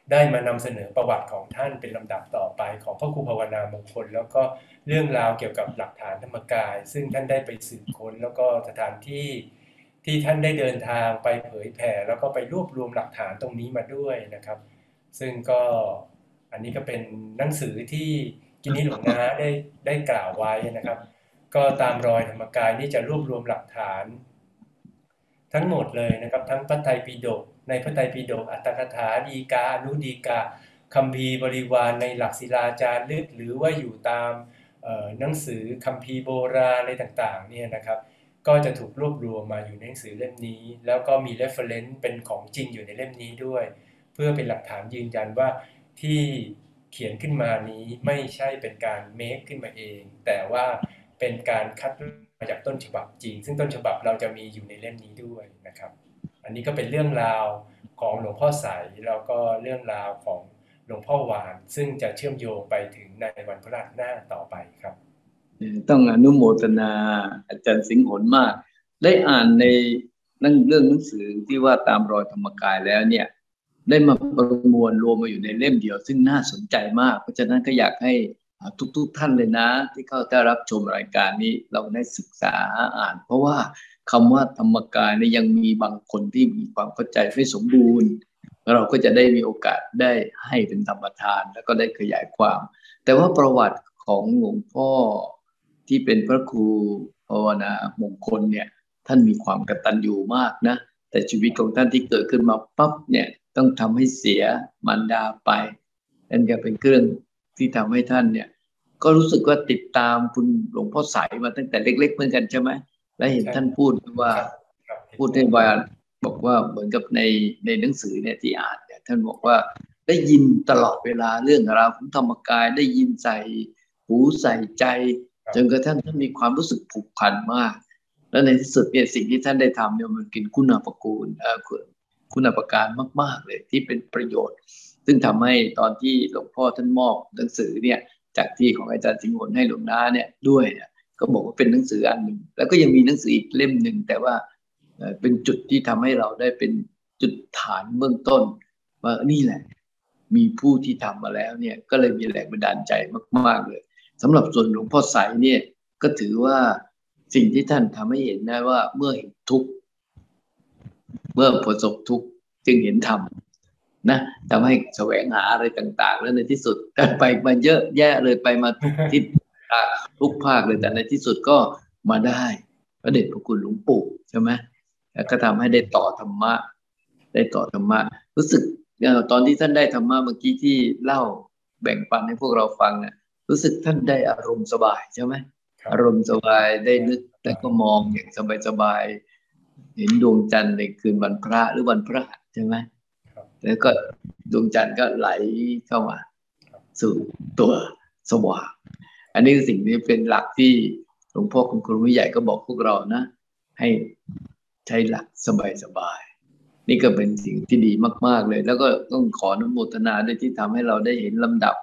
ได้มานำเสนอประวัติของท่านเป็นลำดับต่อไปของพระครูภาวนามงคลแล้วก็เรื่องราวเกี่ยวกับหลักฐานธรรมกายซึ่งท่านได้ไปสืบค้นแล้วก็สถานที่ที่ท่านได้เดินทางไปเผยแผ่แล้วก็ไปรวบรวมหลักฐานตรงนี้มาด้วยนะครับซึ่งก็อันนี้ก็เป็นหนังสือที่กินีหลวงนาได้ได้กล่าวไว้นะครับก็ตามรอยธรรมกายนี่จะรวบรวมหลักฐานทั้งหมดเลยนะครับทั้งพระไตรปิฎกในพระไตรปิฎกอัตถกถาฎีกาอนุฎีกาคัมภีร์บริวารในหลักศิลาจารึกหรือว่าอยู่ตามหนังสือคัมภีร์โบราณอะไรต่างๆเนี่ยนะครับก็จะถูกรวบรวมมาอยู่ในหนังสือเล่มนี้แล้วก็มี reference เป็นของจริงอยู่ในเล่มนี้ด้วยเพื่อเป็นหลักฐานยืนยันว่าที่เขียนขึ้นมานี้ไม่ใช่เป็นการเมคขึ้นมาเองแต่ว่าเป็นการคัดมาจากต้นฉบับจริงซึ่งต้นฉบับเราจะมีอยู่ในเล่มนี้ด้วยนะครับอันนี้ก็เป็นเรื่องราวของหลวงพ่อใสแล้วก็เรื่องราวของหลวงพ่อหวานซึ่งจะเชื่อมโยงไปถึงในวันพฤหัสหน้าต่อไปครับต้องอนุโมทนาอาจารย์สิงห์หนมากได้อ่านในนั่งเรื่องหนังสือที่ว่าตามรอยธรรมกายแล้วเนี่ยได้มาประมวลรวมมาอยู่ในเล่มเดียวซึ่งน่าสนใจมากเพราะฉะนั้นก็อยากให้ทุกๆท่านเลยนะที่เข้าได้รับชมรายการนี้เราได้ศึกษาอ่านเพราะว่าคำว่าธรรมกายเนี่ยยังมีบางคนที่มีความเข้าใจไม่สมบูรณ์เราก็จะได้มีโอกาสได้ให้เป็นธรรมทานแล้วก็ได้ขยายความแต่ว่าประวัติของหลวงพ่อที่เป็นพระครูภาวนามงคลเนี่ยท่านมีความกตัญญูมากนะแต่ชีวิตของท่านที่เกิดขึ้นมาปั๊บเนี่ยต้องทำให้เสียมารดาไปนั่นก็เป็นเครื่องที่ทำให้ท่านเนี่ยก็รู้สึกว่าติดตามคุณหลวงพ่อใสมาตั้งแต่เล็กๆเหมือนกันใช่ไหมและเห็นท่านพูดว่าพูดให้ว่าบอกว่าเหมือนกับในในหนังสือเนี่ยที่อ่านเนี่ยท่านบอกว่าได้ยินตลอดเวลาเรื่องราวของธรรมกายได้ยินใส่หูใส่ใจจนกระทั่งท่านมีความรู้สึกผูกพันมากแล้วในที่สุดเนี่ยสิ่งที่ท่านได้ทำเนี่ยมันเป็นคุณาภกูลเอ่อคุณาภการมากๆเลยที่เป็นประโยชน์ซึ่งทำให้ตอนที่หลวงพ่อท่านมอบหนังสือเนี่ยจากที่ของอาจารย์สิงห์หนให้หลวงนาเนี่ยด้วยเนี่ยก็บอกว่าเป็นหนังสืออันหนึ่งแล้วก็ยังมีหนังสืออีกเล่มหนึ่งแต่ว่าเป็นจุดที่ทำให้เราได้เป็นจุดฐานเบื้องต้นว่านี่แหละมีผู้ที่ทำมาแล้วเนี่ยก็เลยมีแรงบันดาลใจมากๆเลยสำหรับส่วนหลวงพ่อใสเนี่ยก็ถือว่าสิ่งที่ท่านทำให้เห็นได้ว่าเมื่อเห็นทุกข์เมื่อประสบทุกข์จึงเห็นธรรมนะทำให้แสวงหาอะไรต่างๆแล้วในที่สุดไปมาเยอะแยะเลยไปมาทุกทิศทุกภาคเลยแต่ในที่สุดก็มาได้พระเดชพระคุณหลวงปู่ใช่ไหมแล้วก็ทำให้ได้ต่อธรรมะได้ต่อธรรมะรู้สึกตอนที่ท่านได้ธรรมะเมื่อกี้ที่เล่าแบ่งปันให้พวกเราฟังเนี่ยรู้สึกท่านได้อารมณ์สบายใช่ไหมอารมณ์สบายได้นึกแล้วก็มองอย่างสบายๆเห็นดวงจันทร์ในคืนวันพระหรือวันพฤหัสใช่ไหมแล้วก็ดวงจันทร์ก็ไหลเข้ามาสู่ตัวสว่างอันนี้คือสิ่งที่เป็นหลักที่หลวงพ่อคุณครูวิใหญ่ก็บอกพวกเรานะให้ใช้หลักสบายๆนี่ก็เป็นสิ่งที่ดีมากๆเลยแล้วก็ต้องขออนุโมทนาด้วยที่ทำให้เราได้เห็นลำดับ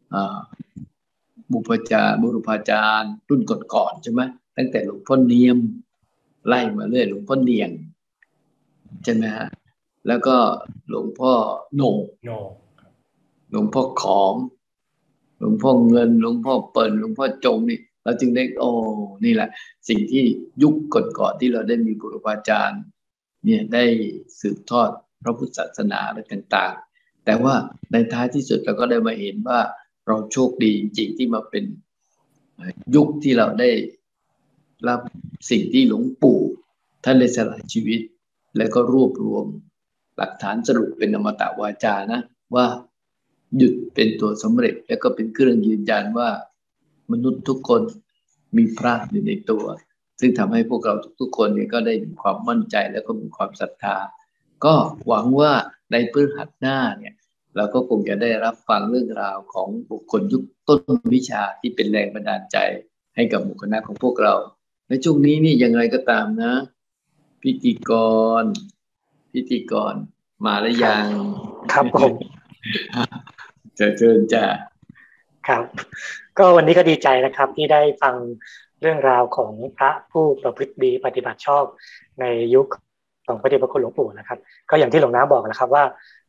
บุพจารบุรุพาจารย์รุ่นก่อนๆใช่ไหมตั้งแต่หลวงพ่อเนียมไล่มาเรื่อยหลวงพ่อเนียงใช่ไหมฮะแล้วก็หลวงพ่อโหน่งหลวงพ่อขอมหลวงพ่อเงินหลวงพ่อเปิ่นหลวงพ่อจงนี่เราจึงได้โอ้นี่แหละสิ่งที่ยุคก่อนๆที่เราได้มีบุรุษอาจารย์เนี่ยได้สืบทอดพระพุทธศาสนาอะไรต่างๆแต่ว่าในท้ายที่สุดเราก็ได้มาเห็นว่าเราโชคดีจริงๆที่มาเป็นยุคที่เราได้รับสิ่งที่หลวงปู่ท่านได้สละชีวิตแล้วก็รวบรวมหลักฐานสรุปเป็นอมตะวาจานะว่าหยุดเป็นตัวสำเร็จแล้วก็เป็นเครื่องยืนยันว่ามนุษย์ทุกคนมีพระอยู่ในตัวซึ่งทำให้พวกเราทุกๆคนเนี่ยก็ได้มีความมั่นใจแล้วก็มีความศรัทธาก็หวังว่าในพฤหัสหน้าเนี่ยเราก็คงจะได้รับฟังเรื่องราวของบุคคลยุคต้นวิชาที่เป็นแรงบันดาลใจให้กับหมู่คณะของพวกเราในช่วงนี้นี่ยังไงก็ตามนะพิธีกรพิธีกรมาแล้วยังครับผมจะเชิญจ้าครับก็วันนี้ก็ดีใจนะครับที่ได้ฟังเรื่องราวของพระผู้ประพฤติดีปฏิบัติชอบในยุคของพระเดชพระคุณหลวงปู่นะครับก็อย่างที่หลวงน้าบอกนะครับว่า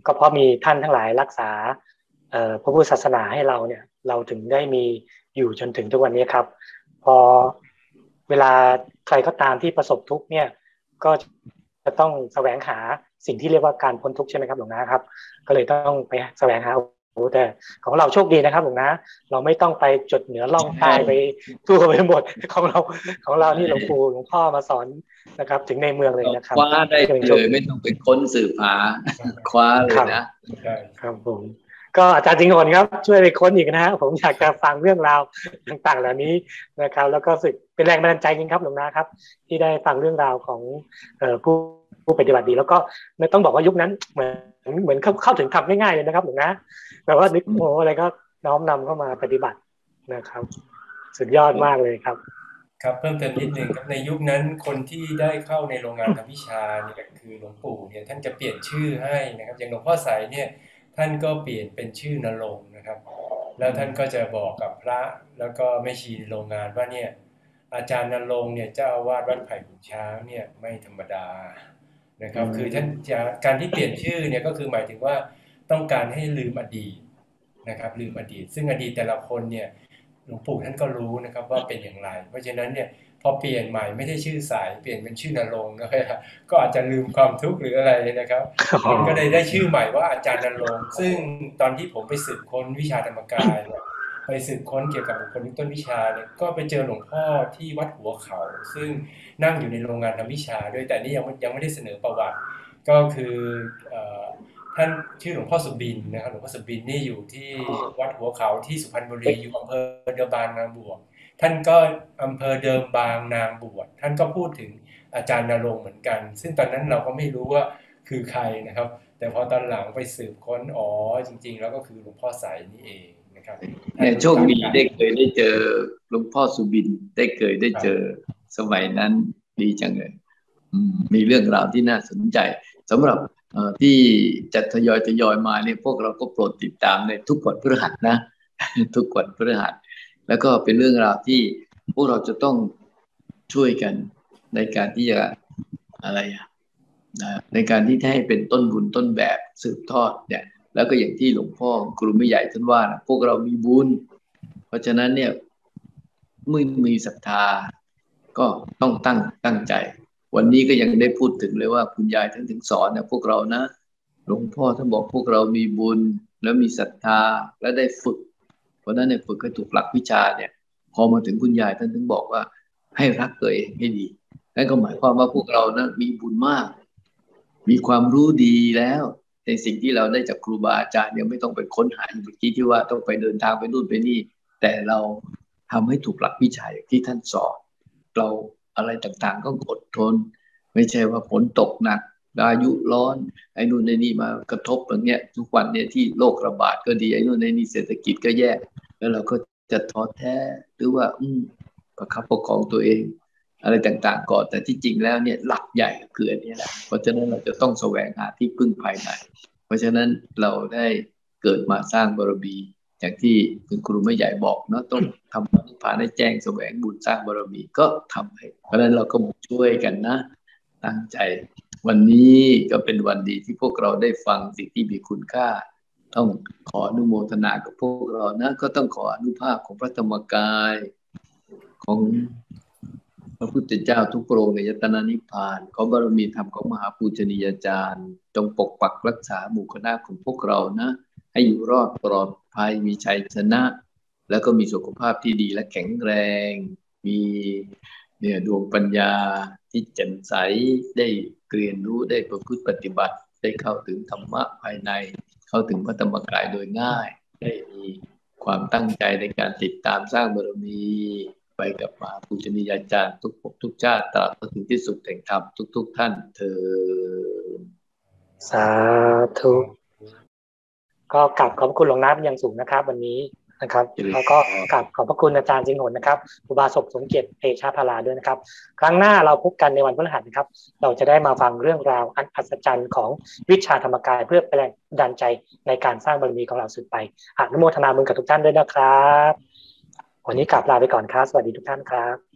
ก็เพราะมีท่านทั้งหลายรักษาพระพุทธศาสนาให้เราเนี่ยเราถึงได้มีอยู่จนถึงทุกวันนี้ครับพอเวลาใครก็ตามที่ประสบทุกข์เนี่ยก็จะต้องแสวงหาสิ่งที่เรียกว่าการพ้นทุกข์ใช่ไหมครับหลวงนะครับก็เลยต้องไปแสวงหาแต่ของเราโชคดีนะครับหลวงนะเราไม่ต้องไปจดเหนือล่องใต้ไปทั่วไปหมดของเราของเรานี่หลวงปู่หลวงพ่อมาสอนนะครับถึงในเมืองเลยนะครับคว้าได้เลยไม่ต้องไปค้นสืบหาคว้าเลยนะครับผมก็อาจารย์จิงหนครับช่วยไปค้นอีกนะผมอยากจะฟังเรื่องราวต่างๆเหล่านี้นะครับแล้วก็สึกเป็นแรงบันดาลใจจริงครับหลวงนะครับที่ได้ฟังเรื่องราวของผู้ผู้ปฏิบัติดีแล้วก็ไม่ต้องบอกว่ายุคนั้นเหมือนเหมือนเข้าเข้าถึงทำง่ายๆเลยนะครับหลวงนะแบบว่านึกโอ้อะไรก็น้อมนำเข้ามาปฏิบัตินะครับสุดยอดมากเลยครับครับเพิ่มเติมนิดนึงครับในยุคนั้นคนที่ได้เข้าในโรงงานทำวิชาเนี่ยคือหลวงปู่เนี่ยท่านจะเปลี่ยนชื่อให้นะครับอย่างหลวงพ่อสายเนี่ยท่านก็เปลี่ยนเป็นชื่อนรงค์นะครับแล้วท่านก็จะบอกกับพระแล้วก็แม่ชีโรงงานว่าเนี่ยอาจารย์นรงค์เนี่ยเจ้าอาวาสวัดไผ่ขุนช้างเนี่ยไม่ธรรมดานะครับคือท่านจะการที่เปลี่ยนชื่อเนี่ยก็คือหมายถึงว่าต้องการให้ลืมอดีตนะครับลืมอดีตซึ่งอดีตแต่ละคนเนี่ยหลวงปู่ท่านก็รู้นะครับว่าเป็นอย่างไรเพราะฉะนั้นเนี่ยพอเปลี่ยนใหม่ไม่ได้ชื่อสายเปลี่ยนเป็นชื่อนรงค์นะครับก็อาจจะลืมความทุกข์หรืออะไรนะครับมันก็เลยได้ชื่อใหม่ว่าอาจารย์นรงค์ซึ่งตอนที่ผมไปสืบค้นวิชาธรรมกายเนี่ยไปสืบค้นเกี่ยวกับบุคคลต้นวิชาเนี่ยก็ไปเจอหลวงพ่อที่วัดหัวเขาซึ่งนั่งอยู่ในโรงงานทำวิชาด้วยแต่นี่ยังยังไม่ได้เสนอประวัติก็คือท่านชื่อหลวงพ่อสุบินนะครับหลวงพ่อสุบินนี่อยู่ที่วัดหัวเขาที่สุพรรณบุรีอยู่อำเภอเดิมบางนางบวชท่านก็อำเภอเดิมบางนางบวชท่านก็พูดถึงอาจารย์นรงค์เหมือนกันซึ่งตอนนั้นเราก็ไม่รู้ว่าคือใครนะครับแต่พอตอนหลังไปสืบค้นอ๋อจริงๆแล้วก็คือหลวงพ่อสายนี่เองนะครับเนี่ยโชคดีได้เคยได้เจอหลวงพ่อสุบินได้เคยได้เจอสมัยนั้นดีจังเลยมีเรื่องราวที่น่าสนใจสำหรับที่จะทยอยทยอยมาเนี่ยพวกเราก็โปรดติดตามในทุกวันพฤหัสนะทุกวันพฤหัสแล้วก็เป็นเรื่องราวที่พวกเราจะต้องช่วยกันในการที่จะอะไรอ่ะในการที่ให้เป็นต้นบุญต้นแบบสืบทอดเนี่ยแล้วก็อย่างที่หลวงพ่อครูไม่ใหญ่ท่านว่านะพวกเรามีบุญเพราะฉะนั้นเนี่ยเมื่อมีศรัทธาก็ต้องตั้งตั้งใจวันนี้ก็ยังได้พูดถึงเลยว่าคุณยายท่านถึงสอนนะพวกเรานะหลวงพ่อท่านบอกพวกเรามีบุญแล้วมีศรัทธาและได้ฝึกเพราะนั้นเนี่ยฝึกให้ถูกหลักวิชาเนี่ยพอมาถึงคุณยายท่านถึงบอกว่าให้รักตัวเองให้ดีนั่นก็หมายความว่าพวกเรานะมีบุญมากมีความรู้ดีแล้วในสิ่งที่เราได้จากครูบาอาจารย์ยังไม่ต้องไปค้นหาอยู่เมื่อกี้ที่ว่าต้องไปเดินทางไปนู่นไปนี่แต่เราทำให้ถูกหลักวิชาอย่างที่ท่านสอนเราอะไรต่างๆก็อดทนไม่ใช่ว่าฝนตกหนักอายุร้อนไอ้นู่นไอ้นี่มากระทบอย่างเงี้ยทุกวันเนี่ยที่โรคระบาดก็ดีไอ้นู่นไอ้นี่เศรษฐกิจก็แย่แล้วเราก็จะท้อแท้หรือว่าอืมประคับประคองตัวเองอะไรต่างๆก่อนแต่ที่จริงแล้วเนี่ยหลักใหญ่คืออันนี้แหละเพราะฉะนั้นเราจะต้องแสวงหาที่พึ่งภายในเพราะฉะนั้นเราได้เกิดมาสร้างบารมีอย่างที่คุณครูไม่ใหญ่บอกเนาะต้องทำนิพพานให้แจ้งแสวงบุญสร้างบารมีก็ทำให้เพราะฉะนั้นเราก็ช่วยกันนะตั้งใจวันนี้ก็เป็นวันดีที่พวกเราได้ฟังสิ่งที่มีคุณค่าต้องขออนุโมทนากับพวกเรานะก็ต้องขออนุภาพของพระธรรมกายของพระพุทธเจ้าทุกพระองค์ในยตนานิพพานขอบารมีธรรมของมหาปูชนียาจารย์จงปกปักรักษาหมู่คณะของพวกเรานะให้อยู่รอดปลอดภัยมีชัยชนะแล้วก็มีสุขภาพที่ดีและแข็งแรงมีเนี่ยดวงปัญญาที่แจ่มใสได้เรียนรู้ได้ประพฤติปฏิบัติได้เข้าถึงธรรมะภายในเข้าถึงพระธรรมกายโดยง่ายได้มีความตั้งใจในการติดตามสร้างบารมีไปกับมหาปูชนียาจารย์ทุกภพทุกชาติตราบถึงที่สุดแห่งธรรมทุกๆท่านเถิดสาธุก็กราบขอบพระคุณหลวงนาอย่างสูงนะครับวันนี้นะครับแล้วก็กราบขอบพระคุณอาจารย์จิงหนนะครับอุบาสกสมเกียรติเตชะพาราด้วยนะครับครั้งหน้าเราพบกันในวันพฤหัสนะครับเราจะได้มาฟังเรื่องราวอันอัศจรรย์ของวิชาธรรมกายเพื่อเป็นแรงดันใจในการสร้างบารมีของเราสืบไปอนุโมทนาบุญกับทุกท่านด้วยนะครับวันนี้กราบลาไปก่อนครับสวัสดีทุกท่านครับ